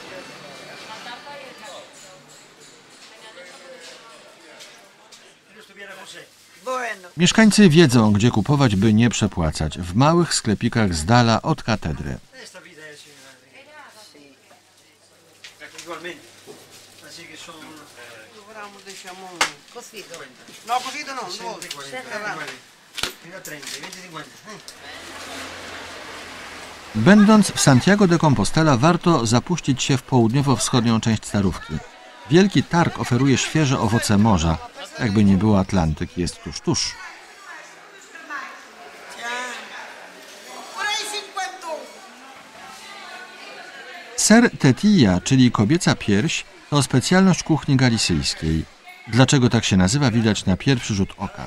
Mieszkańcy wiedzą, gdzie kupować, by nie przepłacać. W małych sklepikach z dala od katedry. Będąc w Santiago de Compostela, warto zapuścić się w południowo-wschodnią część Starówki. Wielki targ oferuje świeże owoce morza. Jakby nie było, Atlantyk jest tuż. Ser tetilla, czyli kobieca pierś, to specjalność kuchni galicyjskiej. Dlaczego tak się nazywa, widać na pierwszy rzut oka.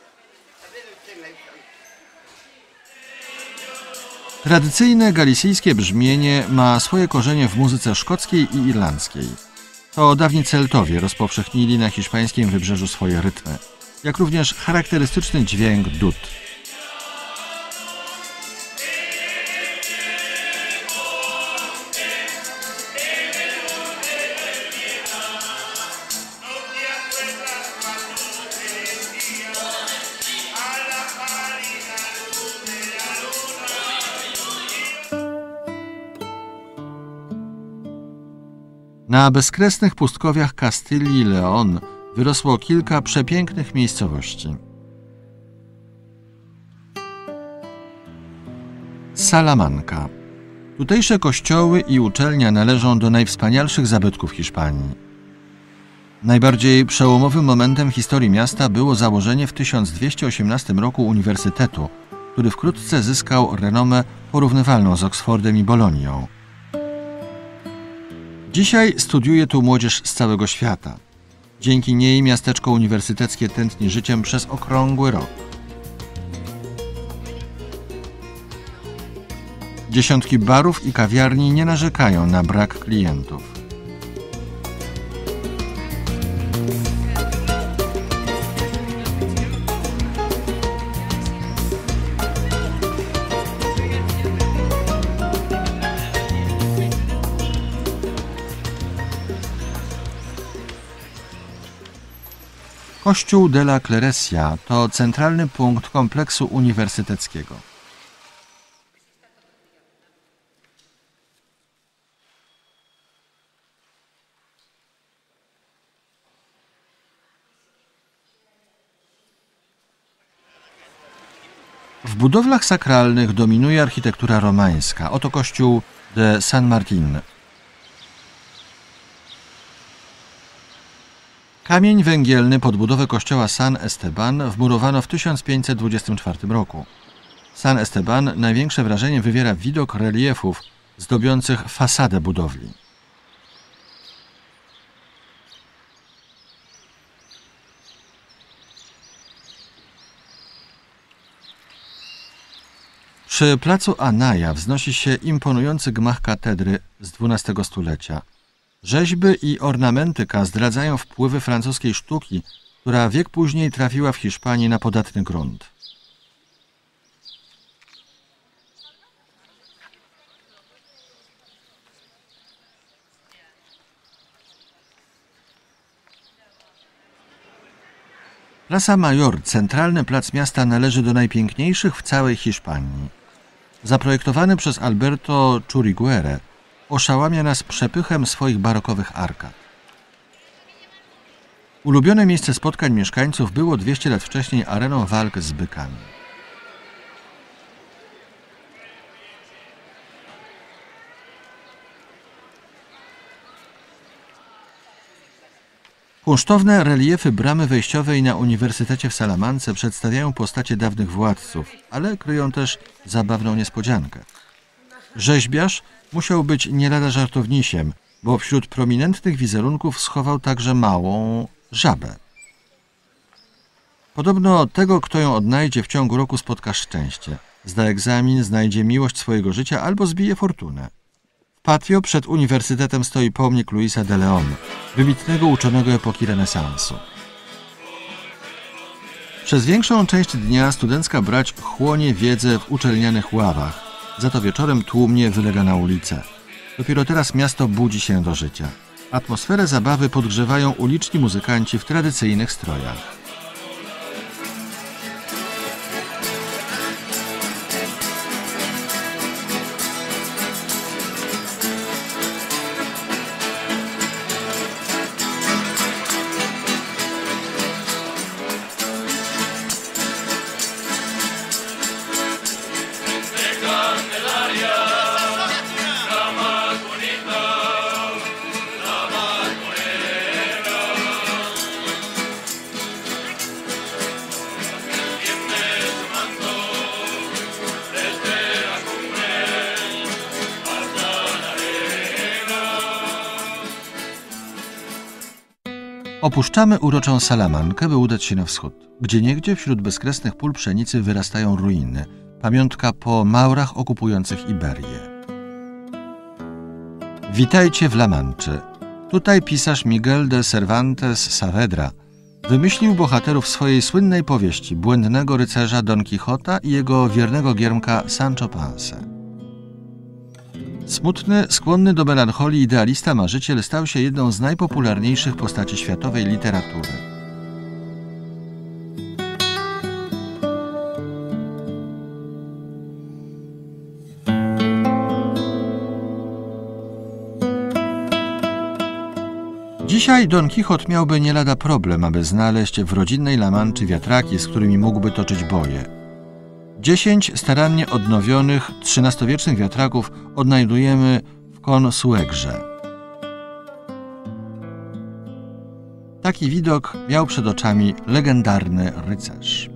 Tradycyjne galicyjskie brzmienie ma swoje korzenie w muzyce szkockiej i irlandzkiej. To dawni Celtowie rozpowszechnili na hiszpańskim wybrzeżu swoje rytmy, jak również charakterystyczny dźwięk dud. Na bezkresnych pustkowiach Kastylii i Leon wyrosło kilka przepięknych miejscowości. Salamanca. Tutejsze kościoły i uczelnia należą do najwspanialszych zabytków Hiszpanii. Najbardziej przełomowym momentem w historii miasta było założenie w 1218 roku uniwersytetu, który wkrótce zyskał renomę porównywalną z Oksfordem i Bolonią. Dzisiaj studiuje tu młodzież z całego świata. Dzięki niej miasteczko uniwersyteckie tętni życiem przez okrągły rok. Dziesiątki barów i kawiarni nie narzekają na brak klientów. Kościół de la Clerecia to centralny punkt kompleksu uniwersyteckiego. W budowlach sakralnych dominuje architektura romańska. Oto kościół de San Martín. Kamień węgielny pod budowę kościoła San Esteban wmurowano w 1524 roku. San Esteban największe wrażenie wywiera widok reliefów zdobiących fasadę budowli. Przy placu Anaya wznosi się imponujący gmach katedry z XII stulecia. Rzeźby i ornamentyka zdradzają wpływy francuskiej sztuki, która wiek później trafiła w Hiszpanii na podatny grunt. Plaza Mayor, centralny plac miasta, należy do najpiękniejszych w całej Hiszpanii. Zaprojektowany przez Alberto Churriguere, oszałamia nas przepychem swoich barokowych arkad. Ulubione miejsce spotkań mieszkańców było 200 lat wcześniej areną walk z bykami. Kunsztowne reliefy bramy wejściowej na Uniwersytecie w Salamance przedstawiają postacie dawnych władców, ale kryją też zabawną niespodziankę. Rzeźbiarz musiał być nie lada żartownisiem, bo wśród prominentnych wizerunków schował także małą żabę. Podobno tego, kto ją odnajdzie, w ciągu roku spotka szczęście. Zda egzamin, znajdzie miłość swojego życia albo zbije fortunę. W patio przed uniwersytetem stoi pomnik Luisa de Leon, wybitnego uczonego epoki renesansu. Przez większą część dnia studencka brać chłonie wiedzę w uczelnianych ławach, za to wieczorem tłumnie wylega na ulicę. Dopiero teraz miasto budzi się do życia. Atmosferę zabawy podgrzewają uliczni muzykanci w tradycyjnych strojach. Opuszczamy uroczą Salamankę, by udać się na wschód. Gdzieniegdzie wśród bezkresnych pól pszenicy wyrastają ruiny, pamiątka po Maurach okupujących Iberię. Witajcie w La Manczy. Tutaj pisarz Miguel de Cervantes Saavedra wymyślił bohaterów swojej słynnej powieści błędnego rycerza Don Quixota i jego wiernego giermka Sancho Pansa. Smutny, skłonny do melancholii idealista-marzyciel stał się jedną z najpopularniejszych postaci światowej literatury. Dzisiaj Don Quixote miałby nie lada problem, aby znaleźć w rodzinnej La Manczy wiatraki, z którymi mógłby toczyć boje. 10 starannie odnowionych, XIII-wiecznych wiatraków odnajdujemy w Consuegrze. Taki widok miał przed oczami legendarny rycerz.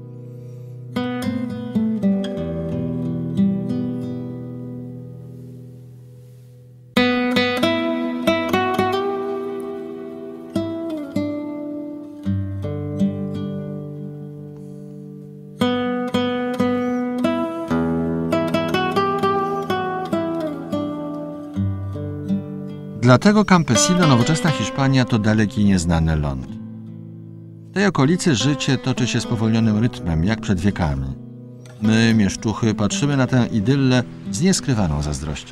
Dlatego Campesino, nowoczesna Hiszpania, to daleki i nieznany ląd. W tej okolicy życie toczy się spowolnionym rytmem, jak przed wiekami. My, mieszczuchy, patrzymy na tę idyllę z nieskrywaną zazdrością.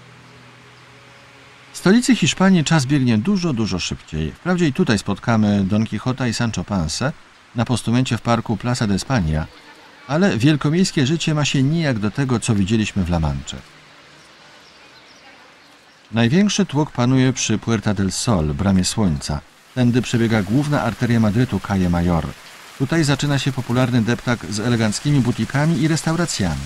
W stolicy Hiszpanii czas biegnie dużo szybciej. Wprawdzie i tutaj spotkamy Don Quixota i Sancho Pansę na postumencie w parku Plaza de España, ale wielkomiejskie życie ma się nijak do tego, co widzieliśmy w La Manczy. Największy tłok panuje przy Puerta del Sol, Bramie Słońca. Tędy przebiega główna arteria Madrytu, Calle Mayor. Tutaj zaczyna się popularny deptak z eleganckimi butikami i restauracjami.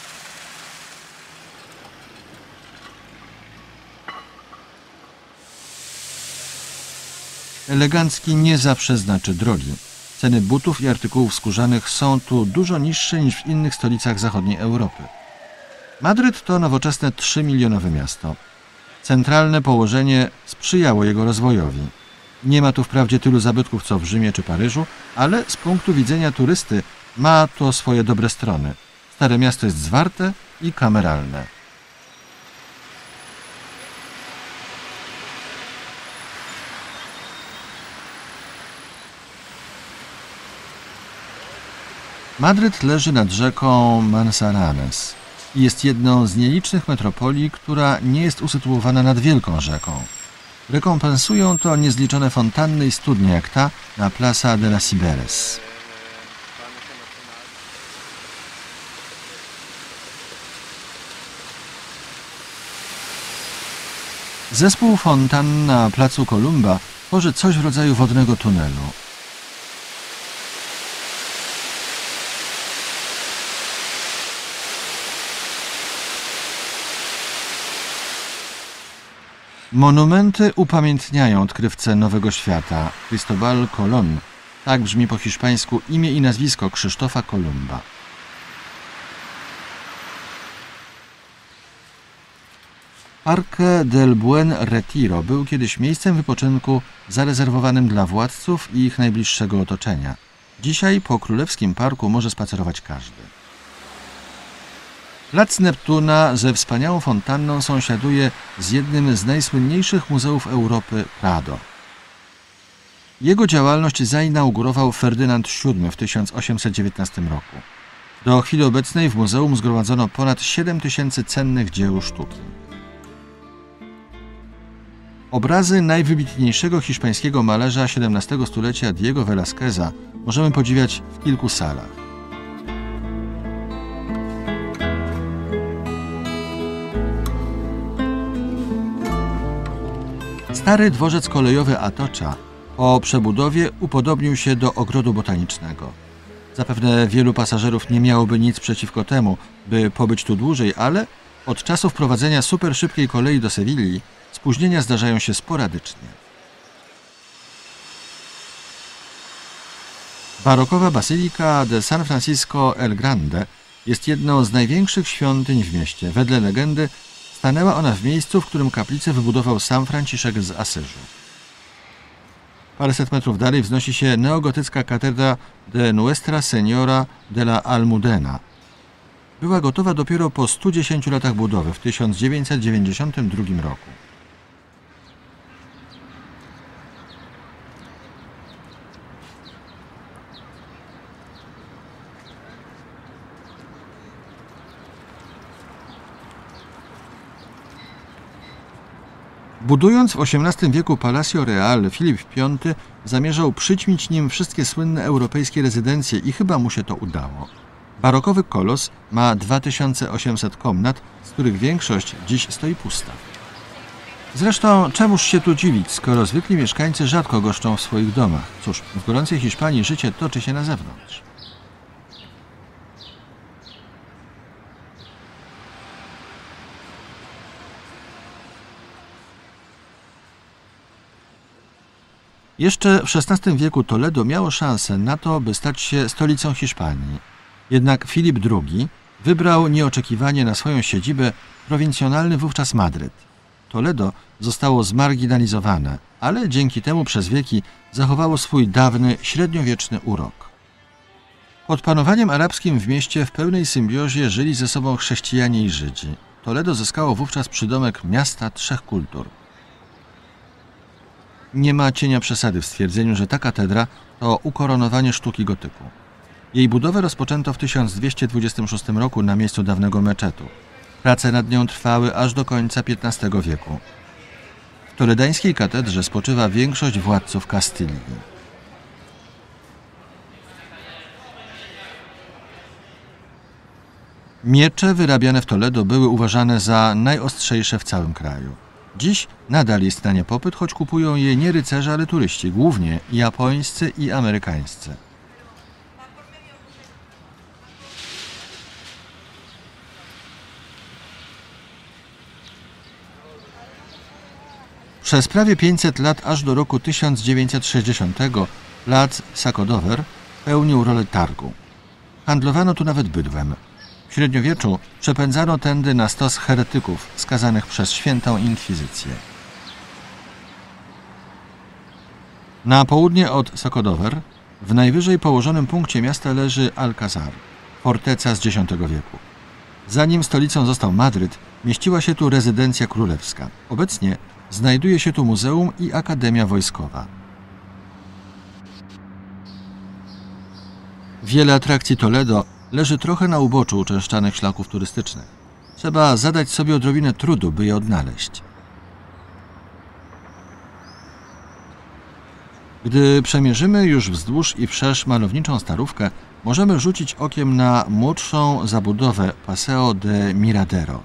Elegancki nie zawsze znaczy drogi. Ceny butów i artykułów skórzanych są tu dużo niższe niż w innych stolicach zachodniej Europy. Madryt to nowoczesne 3-milionowe miasto. Centralne położenie sprzyjało jego rozwojowi. Nie ma tu wprawdzie tylu zabytków co w Rzymie czy Paryżu, ale z punktu widzenia turysty ma to swoje dobre strony. Stare miasto jest zwarte i kameralne. Madryt leży nad rzeką Manzanares i jest jedną z nielicznych metropolii, która nie jest usytuowana nad wielką rzeką. Rekompensują to niezliczone fontanny i studnie jak ta na Plaza de las Ciberes. Zespół fontan na placu Kolumba tworzy coś w rodzaju wodnego tunelu. Monumenty upamiętniają odkrywcę Nowego Świata, Cristóbal Colón. Tak brzmi po hiszpańsku imię i nazwisko Krzysztofa Kolumba. Parque del Buen Retiro był kiedyś miejscem wypoczynku zarezerwowanym dla władców i ich najbliższego otoczenia. Dzisiaj po Królewskim Parku może spacerować każdy. Plac Neptuna ze wspaniałą fontanną sąsiaduje z jednym z najsłynniejszych muzeów Europy, Prado. Jego działalność zainaugurował Ferdynand VII w 1819 roku. Do chwili obecnej w muzeum zgromadzono ponad 7000 cennych dzieł sztuki. Obrazy najwybitniejszego hiszpańskiego malarza XVII stulecia Diego Velázqueza możemy podziwiać w kilku salach. Stary dworzec kolejowy Atocha po przebudowie upodobnił się do ogrodu botanicznego. Zapewne wielu pasażerów nie miałoby nic przeciwko temu, by pobyć tu dłużej, ale od czasu wprowadzenia superszybkiej kolei do Sewilli spóźnienia zdarzają się sporadycznie. Barokowa Basylika de San Francisco el Grande jest jedną z największych świątyń w mieście. Wedle legendy stanęła ona w miejscu, w którym kaplicę wybudował sam Franciszek z Asyżu. Paręset metrów dalej wznosi się neogotycka katedra de Nuestra Señora de la Almudena. Była gotowa dopiero po 110 latach budowy w 1992 roku. Budując w XVIII wieku Palacio Real, Filip V zamierzał przyćmić nim wszystkie słynne europejskie rezydencje i chyba mu się to udało. Barokowy kolos ma 2800 komnat, z których większość dziś stoi pusta. Zresztą czemuż się tu dziwić, skoro zwykli mieszkańcy rzadko goszczą w swoich domach. Cóż, w gorącej Hiszpanii życie toczy się na zewnątrz. Jeszcze w XVI wieku Toledo miało szansę na to, by stać się stolicą Hiszpanii. Jednak Filip II wybrał nieoczekiwanie na swoją siedzibę prowincjonalny wówczas Madryt. Toledo zostało zmarginalizowane, ale dzięki temu przez wieki zachowało swój dawny, średniowieczny urok. Pod panowaniem arabskim w mieście w pełnej symbiozie żyli ze sobą chrześcijanie i Żydzi. Toledo zyskało wówczas przydomek miasta trzech kultur. Nie ma cienia przesady w stwierdzeniu, że ta katedra to ukoronowanie sztuki gotyku. Jej budowę rozpoczęto w 1226 roku na miejscu dawnego meczetu. Prace nad nią trwały aż do końca XV wieku. W toledańskiej katedrze spoczywa większość władców Kastylii. Miecze wyrabiane w Toledo były uważane za najostrzejsze w całym kraju. Dziś nadal jest na nie popyt, choć kupują je nie rycerze, ale turyści, głównie japońscy i amerykańscy. Przez prawie 500 lat, aż do roku 1960, plac Sacodover pełnił rolę targu. Handlowano tu nawet bydłem. W średniowieczu przepędzano tędy na stos heretyków skazanych przez świętą inkwizycję. Na południe od Sacodover, w najwyżej położonym punkcie miasta leży Alcázar, forteca z X wieku. Zanim stolicą został Madryt, mieściła się tu rezydencja królewska. Obecnie znajduje się tu muzeum i akademia wojskowa. Wiele atrakcji Toledo leży trochę na uboczu uczęszczanych szlaków turystycznych. Trzeba zadać sobie odrobinę trudu, by je odnaleźć. Gdy przemierzymy już wzdłuż i wszerz malowniczą starówkę, możemy rzucić okiem na młodszą zabudowę Paseo de Miradero.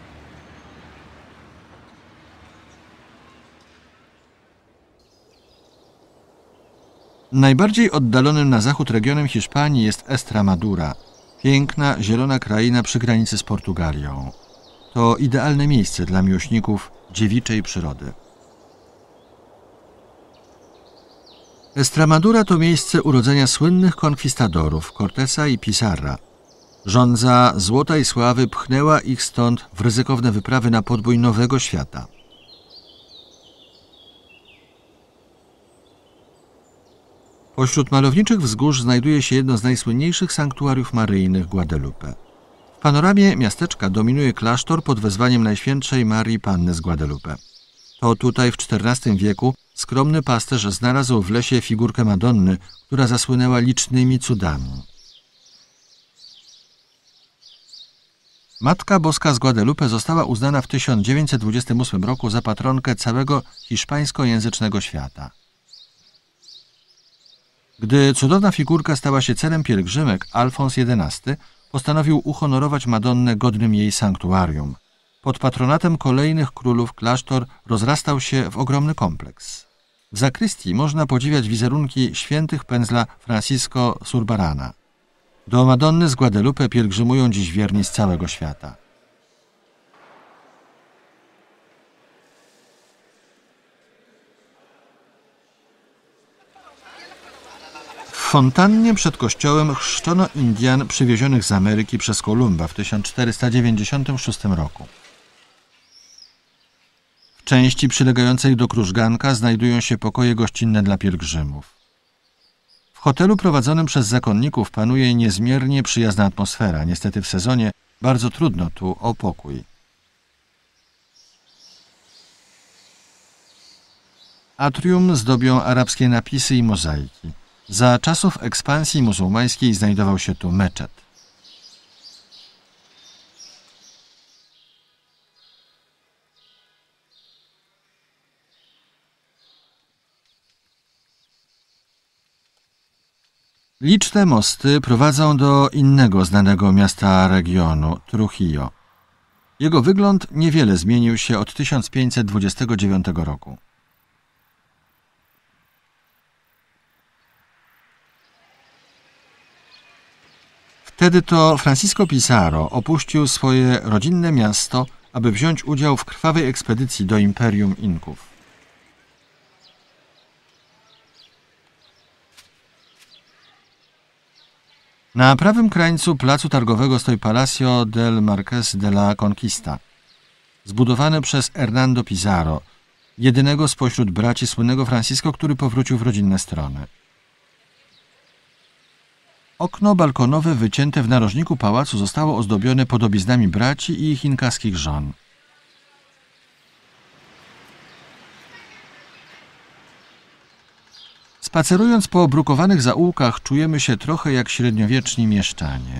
Najbardziej oddalonym na zachód regionem Hiszpanii jest Estremadura, piękna, zielona kraina przy granicy z Portugalią. To idealne miejsce dla miłośników dziewiczej przyrody. Estremadura to miejsce urodzenia słynnych konkwistadorów Cortesa i Pizarra. Żądza złota i sławy pchnęła ich stąd w ryzykowne wyprawy na podbój nowego świata. Pośród malowniczych wzgórz znajduje się jedno z najsłynniejszych sanktuariów maryjnych Guadalupe. W panoramie miasteczka dominuje klasztor pod wezwaniem Najświętszej Marii Panny z Guadalupe. To tutaj w XIV wieku skromny pasterz znalazł w lesie figurkę Madonny, która zasłynęła licznymi cudami. Matka Boska z Guadalupe została uznana w 1928 roku za patronkę całego hiszpańskojęzycznego świata. Gdy cudowna figurka stała się celem pielgrzymek, Alfons XI postanowił uhonorować Madonnę godnym jej sanktuarium. Pod patronatem kolejnych królów klasztor rozrastał się w ogromny kompleks. W zakrystii można podziwiać wizerunki świętych pędzla Francisco Zurbarana. Do Madonny z Guadalupe pielgrzymują dziś wierni z całego świata. W fontannie przed kościołem chrzczono Indian przywiezionych z Ameryki przez Kolumba w 1496 roku. W części przylegającej do krużganka znajdują się pokoje gościnne dla pielgrzymów. W hotelu prowadzonym przez zakonników panuje niezmiernie przyjazna atmosfera. Niestety w sezonie bardzo trudno tu o pokój. Atrium zdobią arabskie napisy i mozaiki. Za czasów ekspansji muzułmańskiej znajdował się tu meczet. Liczne mosty prowadzą do innego znanego miasta regionu, Trujillo. Jego wygląd niewiele zmienił się od 1529 roku. Wtedy to Francisco Pizarro opuścił swoje rodzinne miasto, aby wziąć udział w krwawej ekspedycji do Imperium Inków. Na prawym krańcu placu targowego stoi Palacio del Marqués de la Conquista, zbudowany przez Hernando Pizarro, jedynego spośród braci słynnego Francisco, który powrócił w rodzinne strony. Okno balkonowe wycięte w narożniku pałacu zostało ozdobione podobiznami braci i ich inkaskich żon. Spacerując po brukowanych zaułkach czujemy się trochę jak średniowieczni mieszczanie.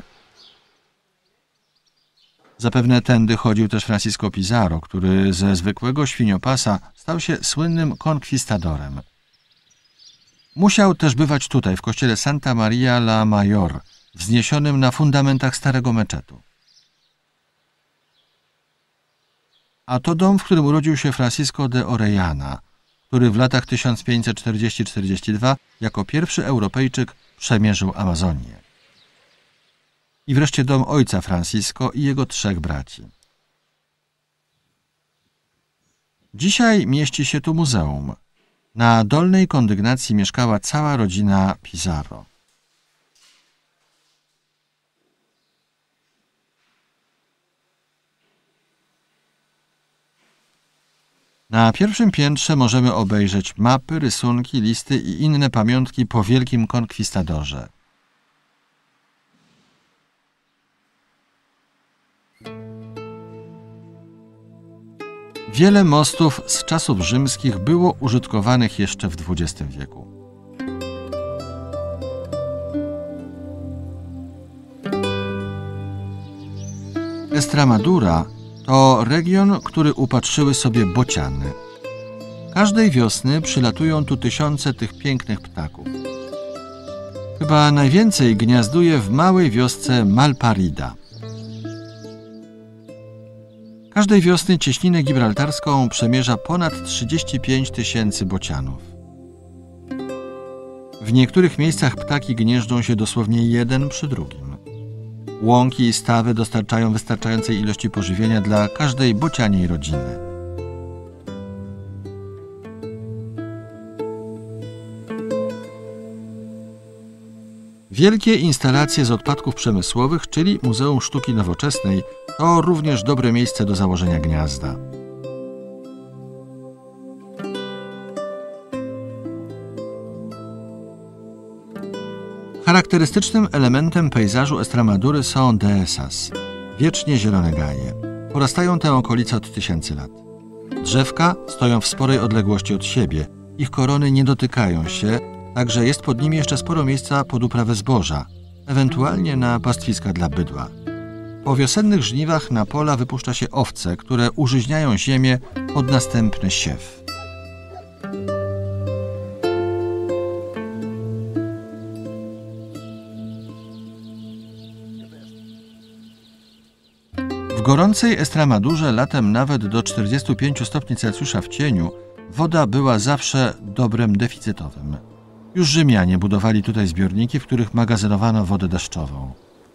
Zapewne tędy chodził też Francisco Pizarro, który ze zwykłego świniopasa stał się słynnym konkwistadorem. Musiał też bywać tutaj, w kościele Santa Maria la Mayor, wzniesionym na fundamentach starego meczetu. A to dom, w którym urodził się Francisco de Orellana, który w latach 1540–42 jako pierwszy Europejczyk przemierzył Amazonię. I wreszcie dom ojca Francisco i jego 3 braci. Dzisiaj mieści się tu muzeum. Na dolnej kondygnacji mieszkała cała rodzina Pizarro. Na pierwszym piętrze możemy obejrzeć mapy, rysunki, listy i inne pamiątki po wielkim konkwistadorze. Wiele mostów z czasów rzymskich było użytkowanych jeszcze w XX wieku. Estremadura to region, który upatrzyły sobie bociany. Każdej wiosny przylatują tu tysiące tych pięknych ptaków. Chyba najwięcej gniazduje w małej wiosce Malparida. Każdej wiosny cieśninę gibraltarską przemierza ponad 35 000 bocianów. W niektórych miejscach ptaki gnieżdżą się dosłownie jeden przy drugim. Łąki i stawy dostarczają wystarczającej ilości pożywienia dla każdej bocianiej rodziny. Wielkie instalacje z odpadków przemysłowych, czyli Muzeum Sztuki Nowoczesnej, to również dobre miejsce do założenia gniazda. Charakterystycznym elementem pejzażu Estremadury są dehesas, wiecznie zielone gaje. Porastają te okolice od tysięcy lat. Drzewka stoją w sporej odległości od siebie. Ich korony nie dotykają się, także jest pod nimi jeszcze sporo miejsca pod uprawę zboża, ewentualnie na pastwiska dla bydła. Po wiosennych żniwach na pola wypuszcza się owce, które użyźniają ziemię pod następny siew. W gorącej Estremadurze latem nawet do 45 stopni Celsjusza w cieniu woda była zawsze dobrem deficytowym. Już Rzymianie budowali tutaj zbiorniki, w których magazynowano wodę deszczową.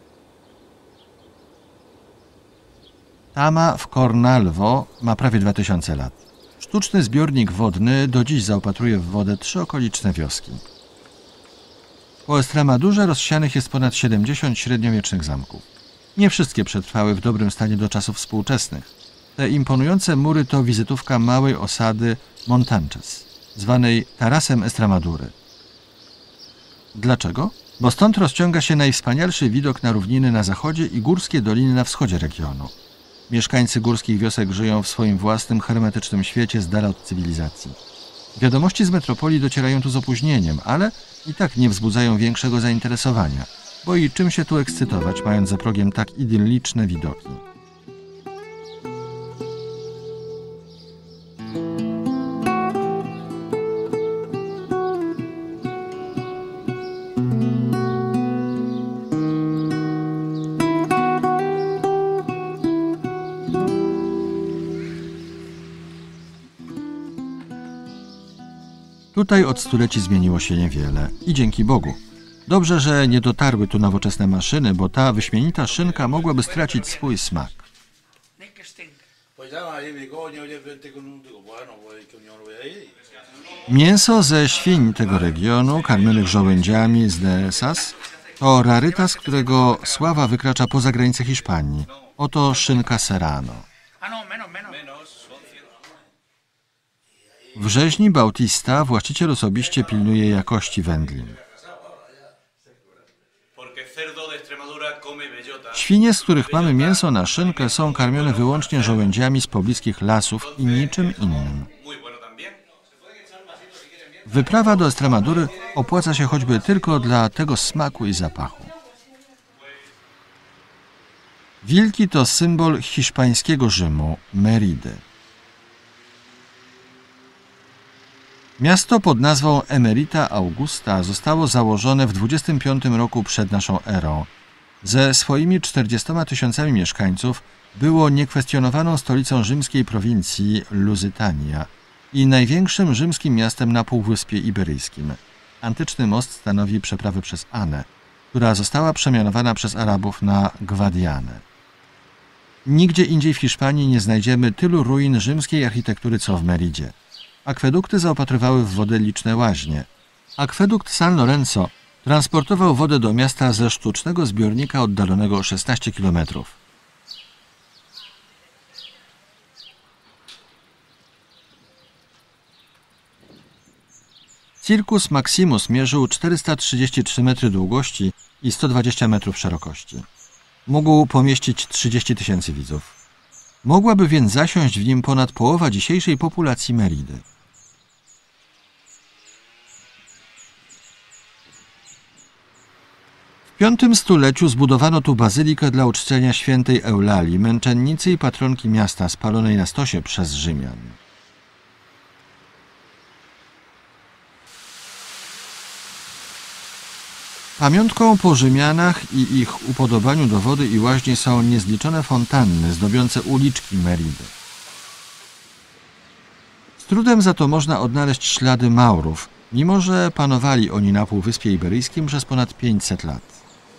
Tama w Cornalvo ma prawie 2000 lat. Sztuczny zbiornik wodny do dziś zaopatruje w wodę 3 okoliczne wioski. Po Estremadurze rozsianych jest ponad 70 średniowiecznych zamków. Nie wszystkie przetrwały w dobrym stanie do czasów współczesnych. Te imponujące mury to wizytówka małej osady Montanches, zwanej Tarasem Estramadury. Dlaczego? Bo stąd rozciąga się najwspanialszy widok na równiny na zachodzie i górskie doliny na wschodzie regionu. Mieszkańcy górskich wiosek żyją w swoim własnym, hermetycznym świecie z dala od cywilizacji. Wiadomości z metropolii docierają tu z opóźnieniem, ale i tak nie wzbudzają większego zainteresowania, bo i czym się tu ekscytować, mając za progiem tak idylliczne widoki. Tutaj od stuleci zmieniło się niewiele i dzięki Bogu. Dobrze, że nie dotarły tu nowoczesne maszyny, bo ta wyśmienita szynka mogłaby stracić swój smak. Mięso ze świń tego regionu, karmionych żołędziami z Dehesas, to rarytas, którego sława wykracza poza granice Hiszpanii. Oto szynka Serrano. W rzeźni Bautista właściciel osobiście pilnuje jakości wędlin. Świnie, z których mamy mięso na szynkę, są karmione wyłącznie żołędziami z pobliskich lasów i niczym innym. Wyprawa do Estramadury opłaca się choćby tylko dla tego smaku i zapachu. Wilki to symbol hiszpańskiego Rzymu, Meridy. Miasto pod nazwą Emerita Augusta zostało założone w 25 roku przed naszą erą. Ze swoimi 40 000 mieszkańców było niekwestionowaną stolicą rzymskiej prowincji Lusitania i największym rzymskim miastem na Półwyspie Iberyjskim. Antyczny most stanowi przeprawę przez Annę, która została przemianowana przez Arabów na Gwadianę. Nigdzie indziej w Hiszpanii nie znajdziemy tylu ruin rzymskiej architektury co w Meridzie. Akwedukty zaopatrywały w wodę liczne łaźnie. Akwedukt San Lorenzo transportował wodę do miasta ze sztucznego zbiornika oddalonego o 16 km. Circus Maximus mierzył 433 metry długości i 120 metrów szerokości. Mógł pomieścić 30 000 widzów. Mogłaby więc zasiąść w nim ponad połowa dzisiejszej populacji Meridy. W V stuleciu zbudowano tu bazylikę dla uczczenia świętej Eulalii, męczennicy i patronki miasta spalonej na stosie przez Rzymian. Pamiątką po Rzymianach i ich upodobaniu do wody i łaźni są niezliczone fontanny zdobiące uliczki Meridy. Z trudem za to można odnaleźć ślady Maurów, mimo że panowali oni na Półwyspie Iberyjskim przez ponad 500 lat.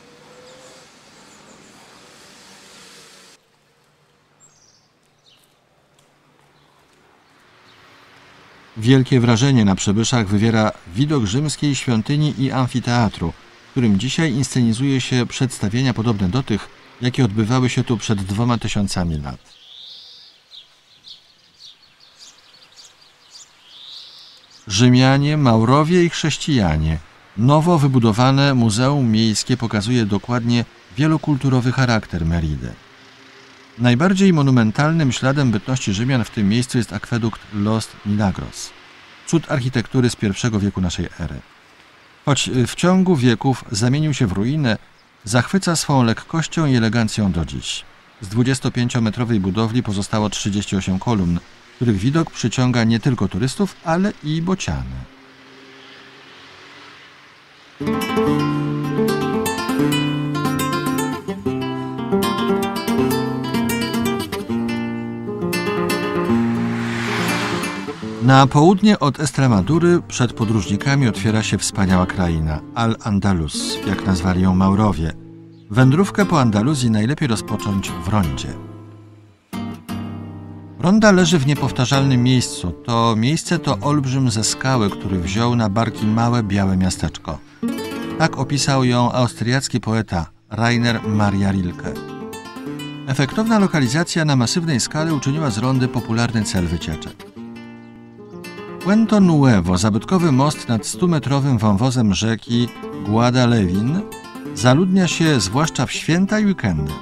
Wielkie wrażenie na przybyszach wywiera widok rzymskiej świątyni i amfiteatru, w którym dzisiaj inscenizuje się przedstawienia podobne do tych, jakie odbywały się tu przed 2000 lat. Rzymianie, Maurowie i chrześcijanie. Nowo wybudowane muzeum miejskie pokazuje dokładnie wielokulturowy charakter Meridy. Najbardziej monumentalnym śladem bytności Rzymian w tym miejscu jest akwedukt Los Milagros, cud architektury z I wieku naszej ery. Choć w ciągu wieków zamienił się w ruinę, zachwyca swą lekkością i elegancją do dziś. Z 25-metrowej budowli pozostało 38 kolumn, których widok przyciąga nie tylko turystów, ale i bociany. Na południe od Estramadury przed podróżnikami otwiera się wspaniała kraina, Al-Andalus, jak nazwali ją Maurowie. Wędrówkę po Andaluzji najlepiej rozpocząć w rondzie. Ronda leży w niepowtarzalnym miejscu. To miejsce to olbrzym ze skały, który wziął na barki małe, białe miasteczko. Tak opisał ją austriacki poeta Rainer Maria Rilke. Efektowna lokalizacja na masywnej skale uczyniła z rondy popularny cel wycieczek. Puente Nuevo, zabytkowy most nad 100-metrowym wąwozem rzeki Guadalevin, zaludnia się zwłaszcza w święta i weekendy.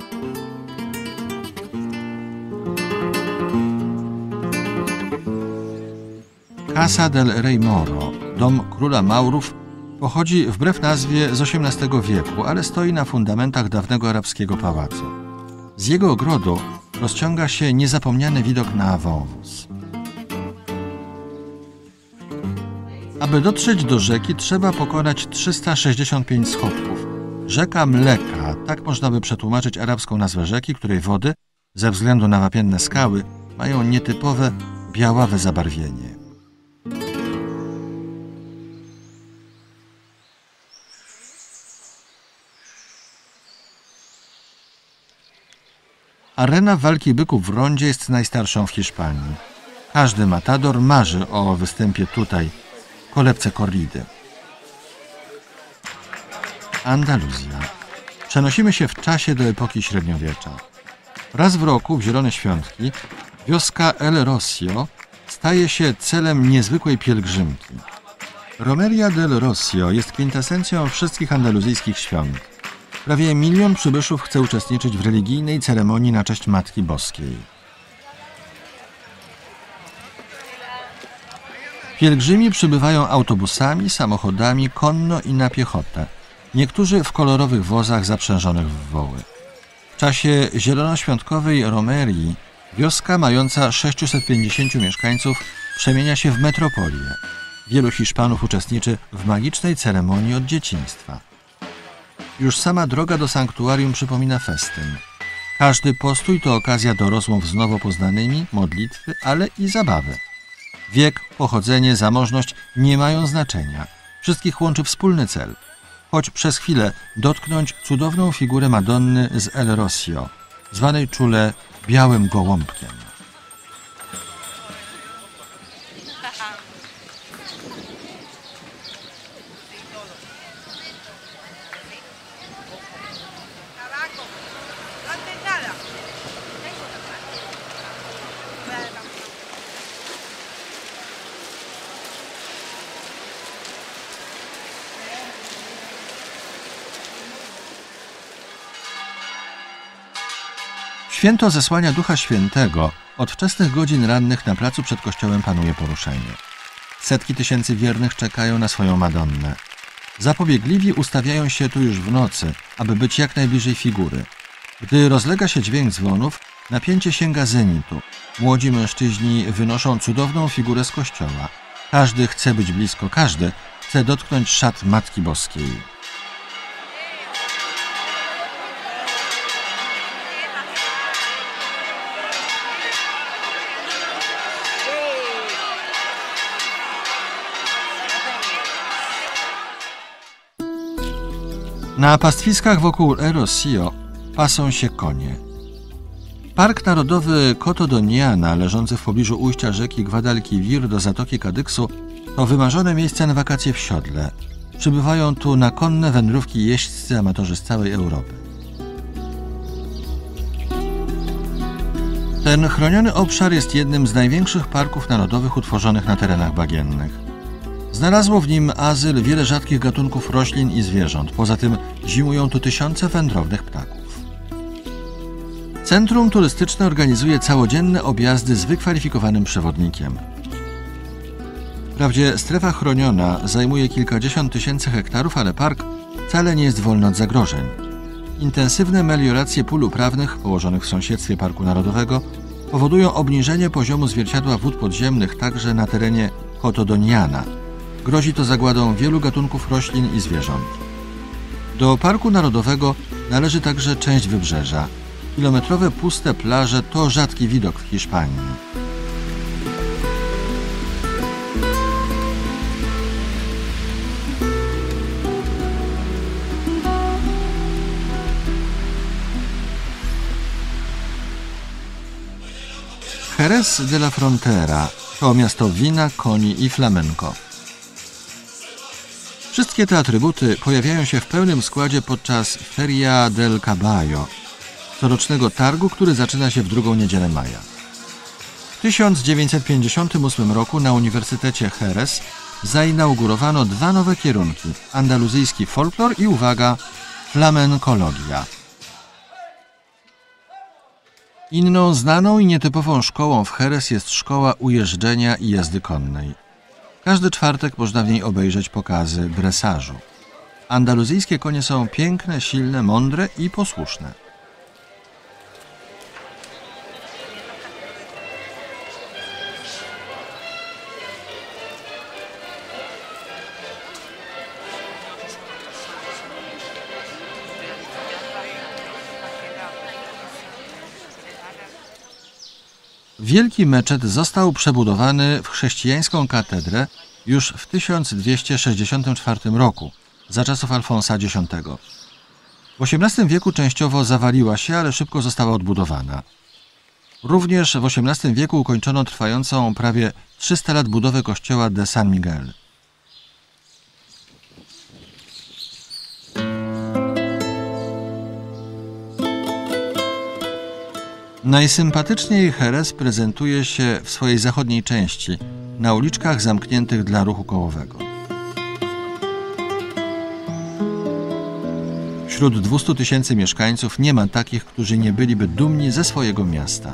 Casa del Rey Moro, dom króla Maurów, pochodzi wbrew nazwie z XVIII wieku, ale stoi na fundamentach dawnego arabskiego pałacu. Z jego ogrodu rozciąga się niezapomniany widok na wąwóz. Aby dotrzeć do rzeki, trzeba pokonać 365 schodków. Rzeka Mleka, tak można by przetłumaczyć arabską nazwę rzeki, której wody, ze względu na wapienne skały, mają nietypowe, białawe zabarwienie. Arena walki byków w rondzie jest najstarszą w Hiszpanii. Każdy matador marzy o występie tutaj, kolebce korridy. Andaluzja. Przenosimy się w czasie do epoki średniowiecza. Raz w roku, w zielone świątki, wioska El Rocío staje się celem niezwykłej pielgrzymki. Romeria del Rocío jest kwintesencją wszystkich andaluzyjskich świąt. Prawie 1 milion przybyszów chce uczestniczyć w religijnej ceremonii na cześć Matki Boskiej. Pielgrzymi przybywają autobusami, samochodami, konno i na piechotę. Niektórzy w kolorowych wozach zaprzężonych w woły. W czasie zielonoświątkowej romerii wioska mająca 650 mieszkańców przemienia się w metropolię. Wielu Hiszpanów uczestniczy w magicznej ceremonii od dzieciństwa. Już sama droga do sanktuarium przypomina festyn. Każdy postój to okazja do rozmów z nowo poznanymi, modlitwy, ale i zabawy. Wiek, pochodzenie, zamożność nie mają znaczenia. Wszystkich łączy wspólny cel. Choć przez chwilę dotknąć cudowną figurę Madonny z El Rocío, zwanej czule Białym Gołąbkiem. Święto zesłania Ducha Świętego od wczesnych godzin rannych na placu przed kościołem panuje poruszenie. Setki tysięcy wiernych czekają na swoją Madonnę. Zapobiegliwi ustawiają się tu już w nocy, aby być jak najbliżej figury. Gdy rozlega się dźwięk dzwonów, napięcie sięga zenitu. Młodzi mężczyźni wynoszą cudowną figurę z kościoła. Każdy chce być blisko, każdy chce dotknąć szat Matki Boskiej. Na pastwiskach wokół El Rocío pasą się konie. Park Narodowy Coto Doñana, leżący w pobliżu ujścia rzeki Guadalquivir do Zatoki Kadyksu, to wymarzone miejsce na wakacje w siodle. Przybywają tu na konne wędrówki jeźdźcy amatorzy z całej Europy. Ten chroniony obszar jest jednym z największych parków narodowych utworzonych na terenach bagiennych. Znalazło w nim azyl wiele rzadkich gatunków roślin i zwierząt. Poza tym zimują tu tysiące wędrownych ptaków. Centrum turystyczne organizuje całodzienne objazdy z wykwalifikowanym przewodnikiem. Wprawdzie strefa chroniona zajmuje kilkadziesiąt tysięcy hektarów, ale park wcale nie jest wolny od zagrożeń. Intensywne melioracje pól uprawnych położonych w sąsiedztwie Parku Narodowego powodują obniżenie poziomu zwierciadła wód podziemnych także na terenie Coto Doñana. Grozi to zagładą wielu gatunków roślin i zwierząt. Do Parku Narodowego należy także część wybrzeża. Kilometrowe puste plaże to rzadki widok w Hiszpanii. Jerez de la Frontera to miasto wina, koni i flamenco. Wszystkie te atrybuty pojawiają się w pełnym składzie podczas Feria del Caballo, corocznego targu, który zaczyna się w drugą niedzielę maja. W 1958 roku na Uniwersytecie Jerez zainaugurowano 2 nowe kierunki: andaluzyjski folklor i, uwaga, flamenkologia. Inną znaną i nietypową szkołą w Jerez jest szkoła ujeżdżenia i jazdy konnej. Każdy czwartek można w niej obejrzeć pokazy dresażu. Andaluzyjskie konie są piękne, silne, mądre i posłuszne. Wielki meczet został przebudowany w chrześcijańską katedrę już w 1264 roku, za czasów Alfonsa X. W XVIII wieku częściowo zawaliła się, ale szybko została odbudowana. Również w XVIII wieku ukończono trwającą prawie 300 lat budowę kościoła de San Miguel. Najsympatyczniej Jerez prezentuje się w swojej zachodniej części, na uliczkach zamkniętych dla ruchu kołowego. Wśród 200 000 mieszkańców nie ma takich, którzy nie byliby dumni ze swojego miasta.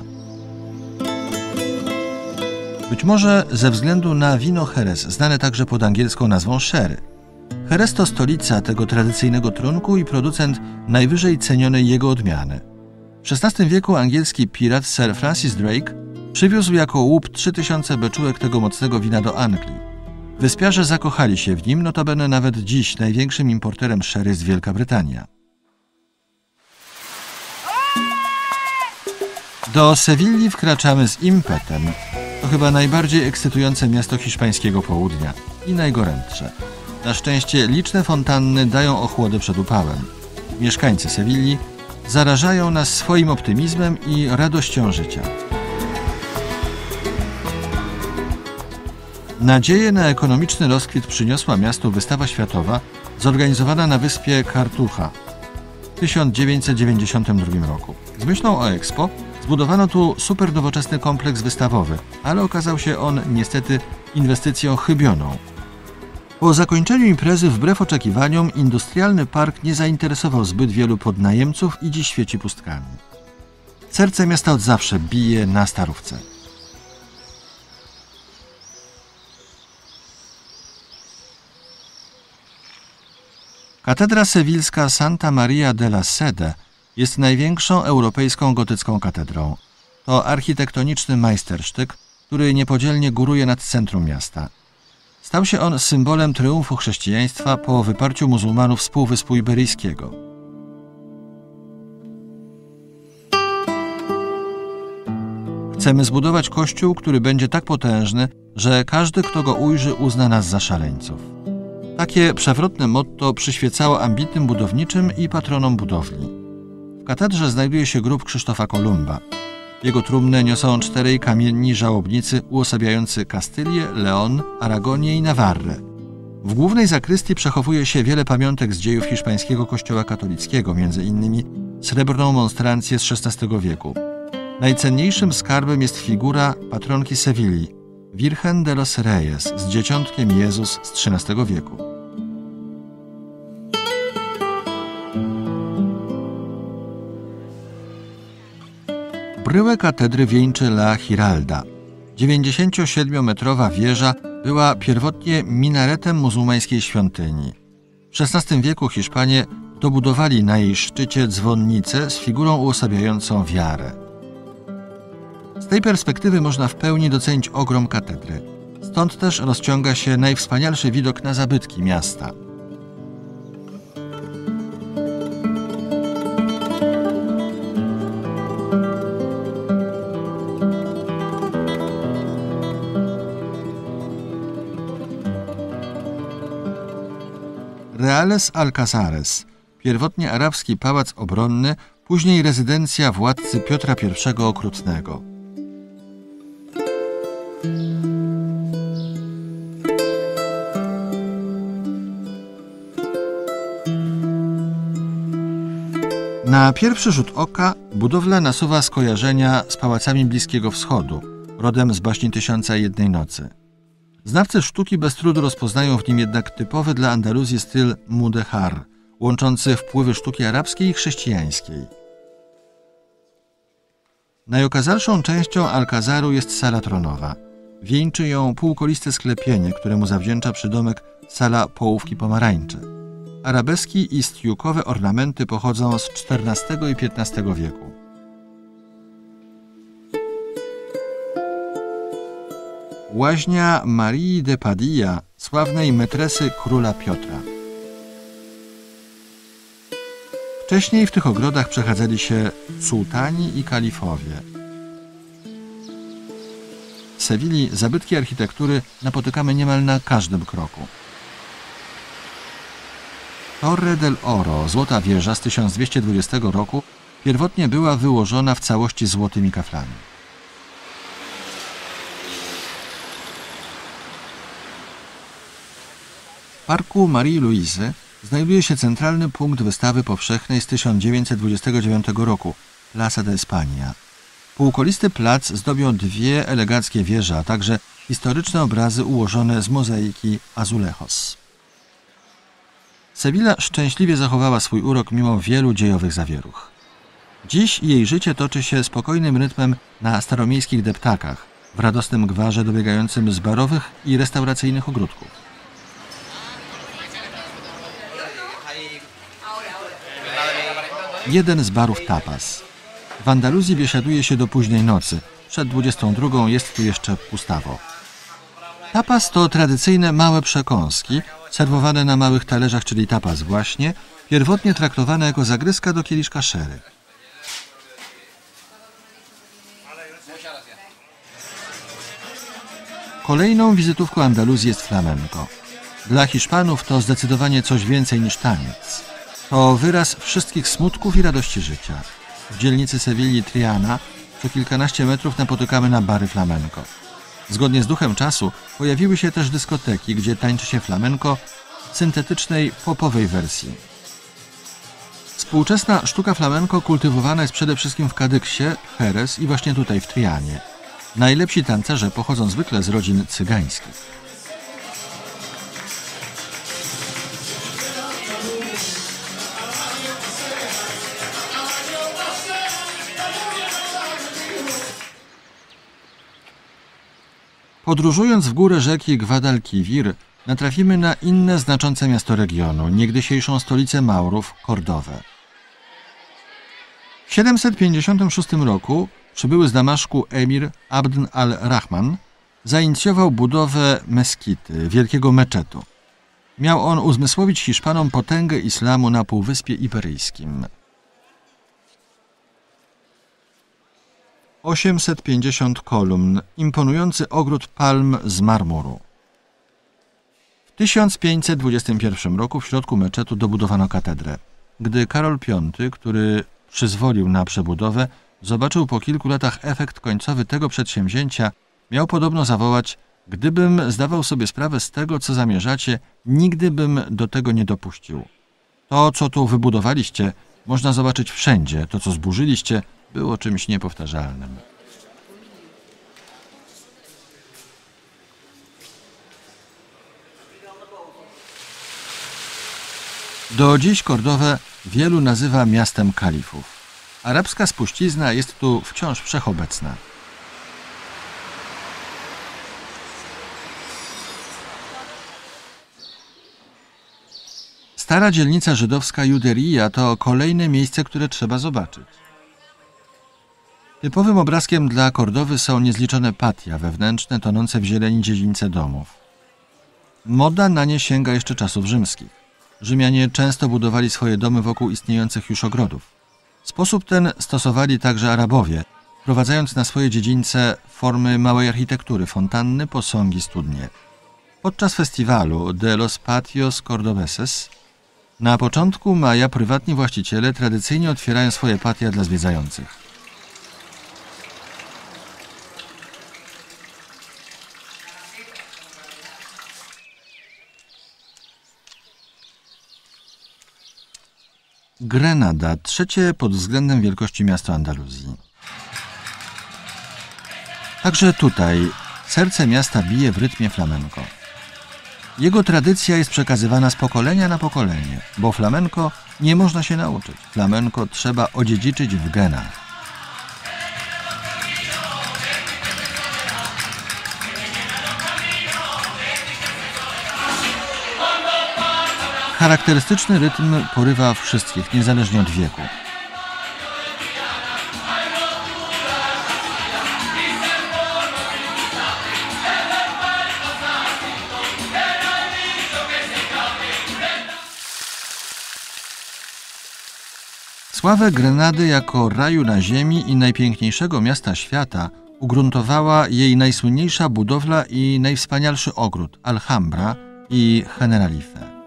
Być może ze względu na wino Jerez, znane także pod angielską nazwą sherry. Jerez to stolica tego tradycyjnego trunku i producent najwyżej cenionej jego odmiany. W XVI wieku angielski pirat Sir Francis Drake przywiózł jako łup 3000 beczułek tego mocnego wina do Anglii. Wyspiarze zakochali się w nim, notabene nawet dziś największym importerem sherry jest Wielka Brytania. Do Sewilli wkraczamy z impetem. To chyba najbardziej ekscytujące miasto hiszpańskiego południa i najgorętsze. Na szczęście liczne fontanny dają ochłodę przed upałem. Mieszkańcy Sewilli zarażają nas swoim optymizmem i radością życia. Nadzieję na ekonomiczny rozkwit przyniosła miastu wystawa światowa zorganizowana na wyspie Cartuja w 1992 roku. Z myślą o Expo zbudowano tu super nowoczesny kompleks wystawowy, ale okazał się on niestety inwestycją chybioną. Po zakończeniu imprezy, wbrew oczekiwaniom, industrialny park nie zainteresował zbyt wielu podnajemców i dziś świeci pustkami. Serce miasta od zawsze bije na Starówce. Katedra sewilska Santa Maria de la Sede jest największą europejską gotycką katedrą. To architektoniczny majstersztyk, który niepodzielnie góruje nad centrum miasta. Stał się on symbolem triumfu chrześcijaństwa po wyparciu muzułmanów z Półwyspu Iberyjskiego. Chcemy zbudować kościół, który będzie tak potężny, że każdy, kto go ujrzy, uzna nas za szaleńców. Takie przewrotne motto przyświecało ambitnym budowniczym i patronom budowli. W katedrze znajduje się grób Krzysztofa Kolumba. Jego trumnę niosą 4 kamienni żałobnicy uosabiający Kastylię, Leon, Aragonię i Nawarrę. W głównej zakrystii przechowuje się wiele pamiątek z dziejów hiszpańskiego kościoła katolickiego, m.in. srebrną monstrancję z XVI wieku. Najcenniejszym skarbem jest figura patronki Sewilli, Virgen de los Reyes z dzieciątkiem Jezus z XIII wieku. Bryłę katedry wieńczy La Giralda. 97-metrowa wieża była pierwotnie minaretem muzułmańskiej świątyni. W XVI wieku Hiszpanie dobudowali na jej szczycie dzwonnicę z figurą uosabiającą wiarę. Z tej perspektywy można w pełni docenić ogrom katedry. Stąd też rozciąga się najwspanialszy widok na zabytki miasta. Reales Alcázares, pierwotnie arabski pałac obronny, później rezydencja władcy Piotra I Okrutnego. Na pierwszy rzut oka budowla nasuwa skojarzenia z pałacami Bliskiego Wschodu, rodem z baśni Tysiąca i Jednej Nocy. Znawcy sztuki bez trudu rozpoznają w nim jednak typowy dla Andaluzji styl mudéjar, łączący wpływy sztuki arabskiej i chrześcijańskiej. Najokazalszą częścią alkazaru jest sala tronowa. Wieńczy ją półkoliste sklepienie, któremu zawdzięcza przydomek sala połówki pomarańczy. Arabeski i stiukowe ornamenty pochodzą z XIV i XV wieku. Łaźnia Marii de Padilla, sławnej metresy króla Piotra. Wcześniej w tych ogrodach przechadzali się sułtani i kalifowie. W Sewilli zabytki architektury napotykamy niemal na każdym kroku. Torre del Oro, złota wieża z 1220 roku, pierwotnie była wyłożona w całości złotymi kaflami. W parku Marii Luizy znajduje się centralny punkt wystawy powszechnej z 1929 roku, Plaza de España. Półkolisty plac zdobią dwie eleganckie wieże, a także historyczne obrazy ułożone z mozaiki azulejos. Sewilla szczęśliwie zachowała swój urok mimo wielu dziejowych zawieruch. Dziś jej życie toczy się spokojnym rytmem na staromiejskich deptakach, w radosnym gwarze dobiegającym z barowych i restauracyjnych ogródków. Jeden z barów tapas. W Andaluzji biesiaduje się do późnej nocy. Przed 22 jest tu jeszcze pustawo. Tapas to tradycyjne małe przekąski, serwowane na małych talerzach, czyli tapas właśnie, pierwotnie traktowane jako zagryzka do kieliszka sherry. Kolejną wizytówką Andaluzji jest flamenco. Dla Hiszpanów to zdecydowanie coś więcej niż taniec. To wyraz wszystkich smutków i radości życia. W dzielnicy Sewilli Triana co kilkanaście metrów napotykamy na bary flamenco. Zgodnie z duchem czasu pojawiły się też dyskoteki, gdzie tańczy się flamenco w syntetycznej, popowej wersji. Współczesna sztuka flamenco kultywowana jest przede wszystkim w Kadyksie, Jerez i właśnie tutaj w Trianie. Najlepsi tancerze pochodzą zwykle z rodzin cygańskich. Podróżując w górę rzeki Guadalquivir, natrafimy na inne znaczące miasto regionu, niegdysiejszą stolicę Maurów, Kordowę. W 756 roku przybyły z Damaszku emir Abd al-Rahman zainicjował budowę meskity, wielkiego meczetu. Miał on uzmysłowić Hiszpanom potęgę islamu na Półwyspie Iberyjskim. 850 kolumn, imponujący ogród palm z marmuru. W 1521 roku w środku meczetu dobudowano katedrę. Gdy Karol V, który przyzwolił na przebudowę, zobaczył po kilku latach efekt końcowy tego przedsięwzięcia, miał podobno zawołać: gdybym zdawał sobie sprawę z tego, co zamierzacie, nigdy bym do tego nie dopuścił. To, co tu wybudowaliście, można zobaczyć wszędzie. To, co zburzyliście, było czymś niepowtarzalnym. Do dziś Kordowę wielu nazywa miastem kalifów. Arabska spuścizna jest tu wciąż wszechobecna. Stara dzielnica żydowska Juderia to kolejne miejsce, które trzeba zobaczyć. Typowym obrazkiem dla Kordowy są niezliczone patia wewnętrzne, tonące w zieleni dziedzińce domów. Moda na nie sięga jeszcze czasów rzymskich. Rzymianie często budowali swoje domy wokół istniejących już ogrodów. Sposób ten stosowali także Arabowie, wprowadzając na swoje dziedzińce formy małej architektury, fontanny, posągi, studnie. Podczas festiwalu de los Patios Cordobeses na początku maja prywatni właściciele tradycyjnie otwierają swoje patia dla zwiedzających. Grenada, trzecie pod względem wielkości miasto Andaluzji. Także tutaj serce miasta bije w rytmie flamenco. Jego tradycja jest przekazywana z pokolenia na pokolenie, bo flamenco nie można się nauczyć. Flamenco trzeba odziedziczyć w genach. Charakterystyczny rytm porywa wszystkich, niezależnie od wieku. Sławę Grenady jako raju na ziemi i najpiękniejszego miasta świata ugruntowała jej najsłynniejsza budowla i najwspanialszy ogród Alhambra i Generalife.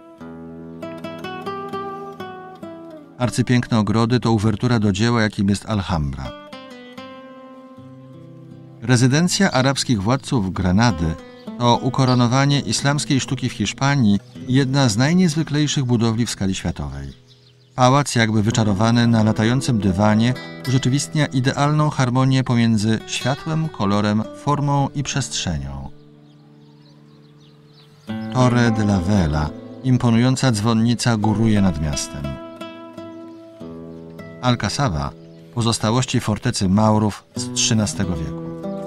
Arcypiękne ogrody to uwertura do dzieła, jakim jest Alhambra. Rezydencja arabskich władców Grenady to ukoronowanie islamskiej sztuki w Hiszpanii i jedna z najniezwyklejszych budowli w skali światowej. Pałac, jakby wyczarowany na latającym dywanie, urzeczywistnia idealną harmonię pomiędzy światłem, kolorem, formą i przestrzenią. Torre de la Vela, imponująca dzwonnica, góruje nad miastem. Alcazaba, pozostałości fortecy Maurów z XIII wieku.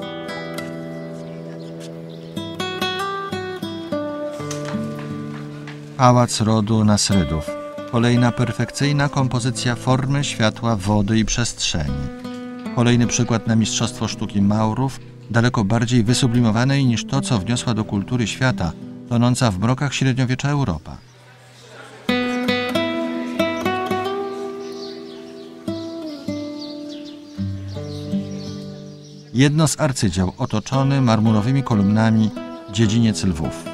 Pałac rodu Nasrydów. Kolejna perfekcyjna kompozycja formy, światła, wody i przestrzeni. Kolejny przykład na mistrzostwo sztuki Maurów, daleko bardziej wysublimowanej niż to, co wniosła do kultury świata, tonąca w mrokach średniowiecza Europa. Jedno z arcydzieł, otoczony marmurowymi kolumnami, dziedziniec lwów.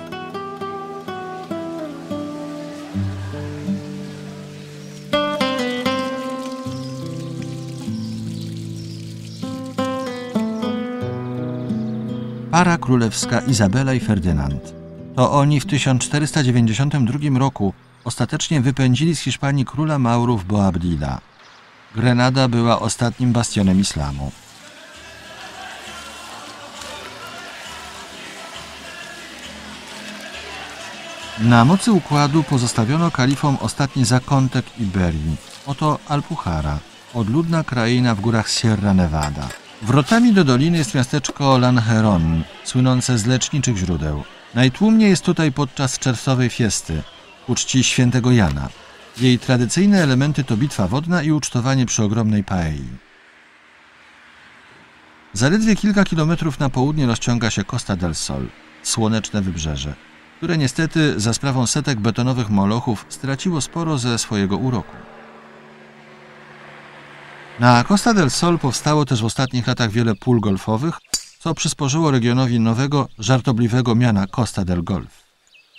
Para królewska Izabela i Ferdynand. To oni w 1492 roku ostatecznie wypędzili z Hiszpanii króla Maurów Boabdila. Grenada była ostatnim bastionem islamu. Na mocy układu pozostawiono kalifom ostatni zakątek Iberii. Oto Alpujarra, odludna kraina w górach Sierra Nevada. Wrotami do doliny jest miasteczko Langeron, słynące z leczniczych źródeł. Najtłumniej jest tutaj podczas czerwcowej fiesty, ku czci świętego Jana. Jej tradycyjne elementy to bitwa wodna i ucztowanie przy ogromnej paei. Zaledwie kilka kilometrów na południe rozciąga się Costa del Sol, słoneczne wybrzeże, które niestety za sprawą setek betonowych molochów straciło sporo ze swojego uroku. Na Costa del Sol powstało też w ostatnich latach wiele pól golfowych, co przysporzyło regionowi nowego, żartobliwego miana Costa del Golf.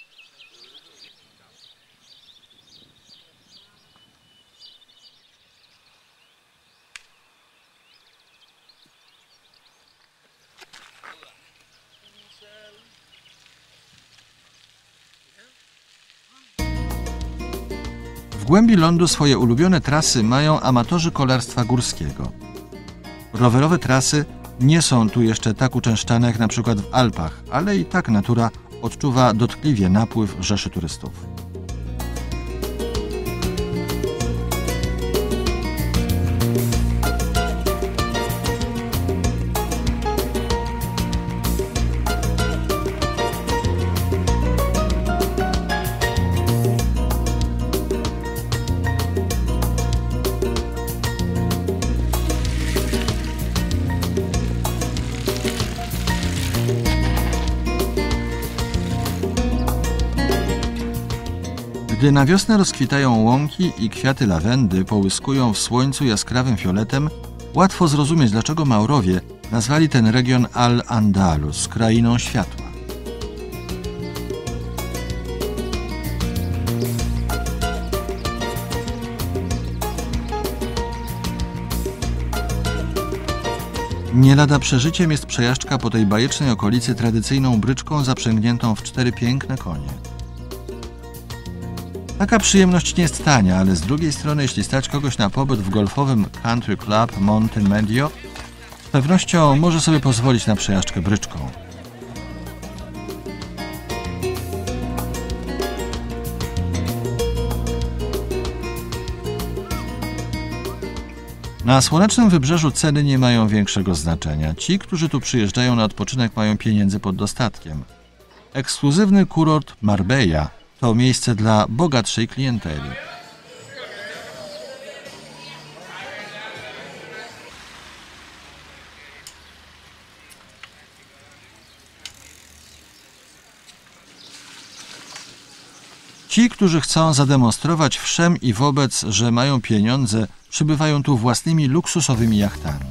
W głębi lądu swoje ulubione trasy mają amatorzy kolarstwa górskiego. Rowerowe trasy nie są tu jeszcze tak uczęszczane jak na przykład w Alpach, ale i tak natura odczuwa dotkliwie napływ rzeszy turystów. Gdy na wiosnę rozkwitają łąki i kwiaty lawendy połyskują w słońcu jaskrawym fioletem, łatwo zrozumieć, dlaczego Maurowie nazwali ten region Al-Andalus, krainą światła. Nie lada przeżyciem jest przejażdżka po tej bajecznej okolicy tradycyjną bryczką zaprzęgniętą w 4 piękne konie. Taka przyjemność nie jest tania, ale z drugiej strony, jeśli stać kogoś na pobyt w golfowym Country Club Monte Medio, z pewnością może sobie pozwolić na przejażdżkę bryczką. Na słonecznym wybrzeżu ceny nie mają większego znaczenia. Ci, którzy tu przyjeżdżają na odpoczynek, mają pieniędzy pod dostatkiem. Ekskluzywny kurort Marbella to miejsce dla bogatszej klienteli. Ci, którzy chcą zademonstrować wszem i wobec, że mają pieniądze, przybywają tu własnymi luksusowymi jachtami.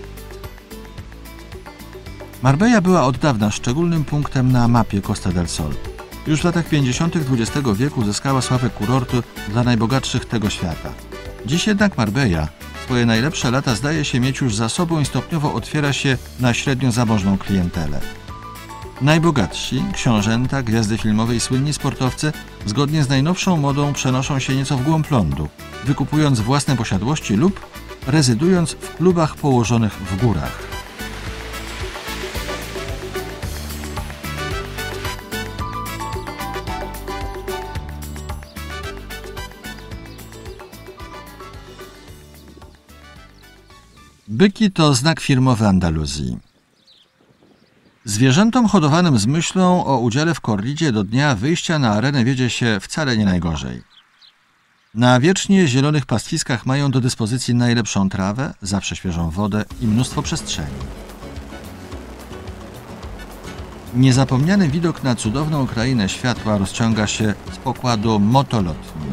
Marbella była od dawna szczególnym punktem na mapie Costa del Sol. Już w latach 50. XX wieku zyskała sławę kurortu dla najbogatszych tego świata. Dziś jednak Marbella swoje najlepsze lata zdaje się mieć już za sobą i stopniowo otwiera się na średnio zamożną klientelę. Najbogatsi, książęta, gwiazdy filmowe i słynni sportowcy zgodnie z najnowszą modą przenoszą się nieco w głąb lądu, wykupując własne posiadłości lub rezydując w klubach położonych w górach. Byki to znak firmowy Andaluzji. Zwierzętom hodowanym z myślą o udziale w korridzie do dnia wyjścia na arenę wiedzie się wcale nie najgorzej. Na wiecznie zielonych pastwiskach mają do dyspozycji najlepszą trawę, zawsze świeżą wodę i mnóstwo przestrzeni. Niezapomniany widok na cudowną krainę światła rozciąga się z pokładu motolotni.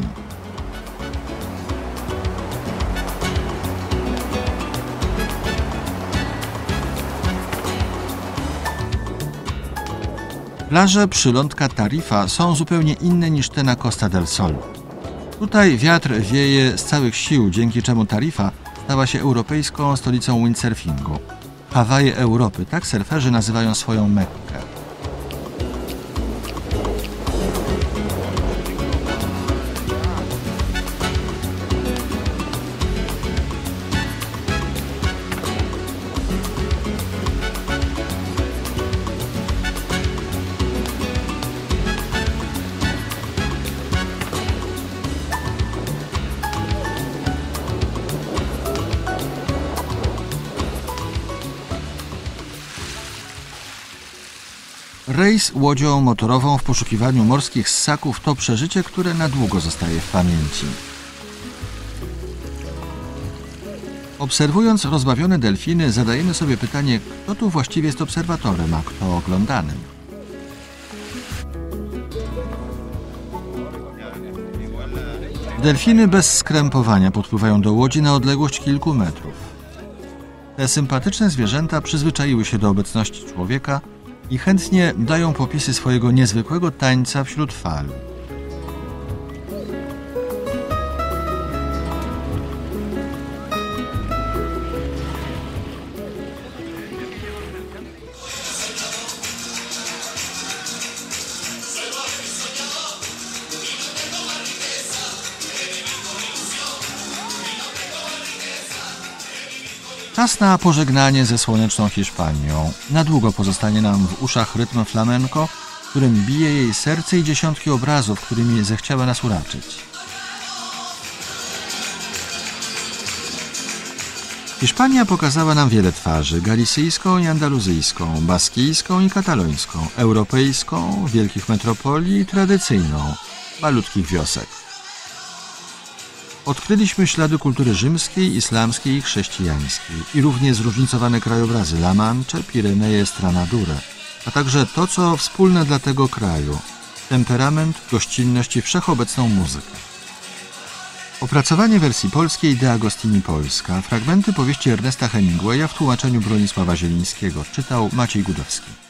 Plaże przylądka Tarifa są zupełnie inne niż te na Costa del Sol. Tutaj wiatr wieje z całych sił, dzięki czemu Tarifa stała się europejską stolicą windsurfingu. Hawaje Europy, tak surferzy nazywają swoją Mekkę. Rejs łodzią motorową w poszukiwaniu morskich ssaków to przeżycie, które na długo zostaje w pamięci. Obserwując rozbawione delfiny, zadajemy sobie pytanie, kto tu właściwie jest obserwatorem, a kto oglądanym. Delfiny bez skrępowania podpływają do łodzi na odległość kilku metrów. Te sympatyczne zwierzęta przyzwyczaiły się do obecności człowieka i chętnie dają popisy swojego niezwykłego tańca wśród fal. Czas na pożegnanie ze słoneczną Hiszpanią. Na długo pozostanie nam w uszach rytm flamenco, którym bije jej serce i dziesiątki obrazów, którymi zechciała nas uraczyć. Hiszpania pokazała nam wiele twarzy, galicyjską i andaluzyjską, baskijską i katalońską, europejską, wielkich metropolii i tradycyjną, malutkich wiosek. Odkryliśmy ślady kultury rzymskiej, islamskiej i chrześcijańskiej i równie zróżnicowane krajobrazy La Manche, Pireneje, Estremadurę, a także to, co wspólne dla tego kraju – temperament, gościnność i wszechobecną muzykę. Opracowanie wersji polskiej De Agostini Polska, fragmenty powieści Ernesta Hemingwaya w tłumaczeniu Bronisława Zielińskiego, czytał Maciej Gudowski.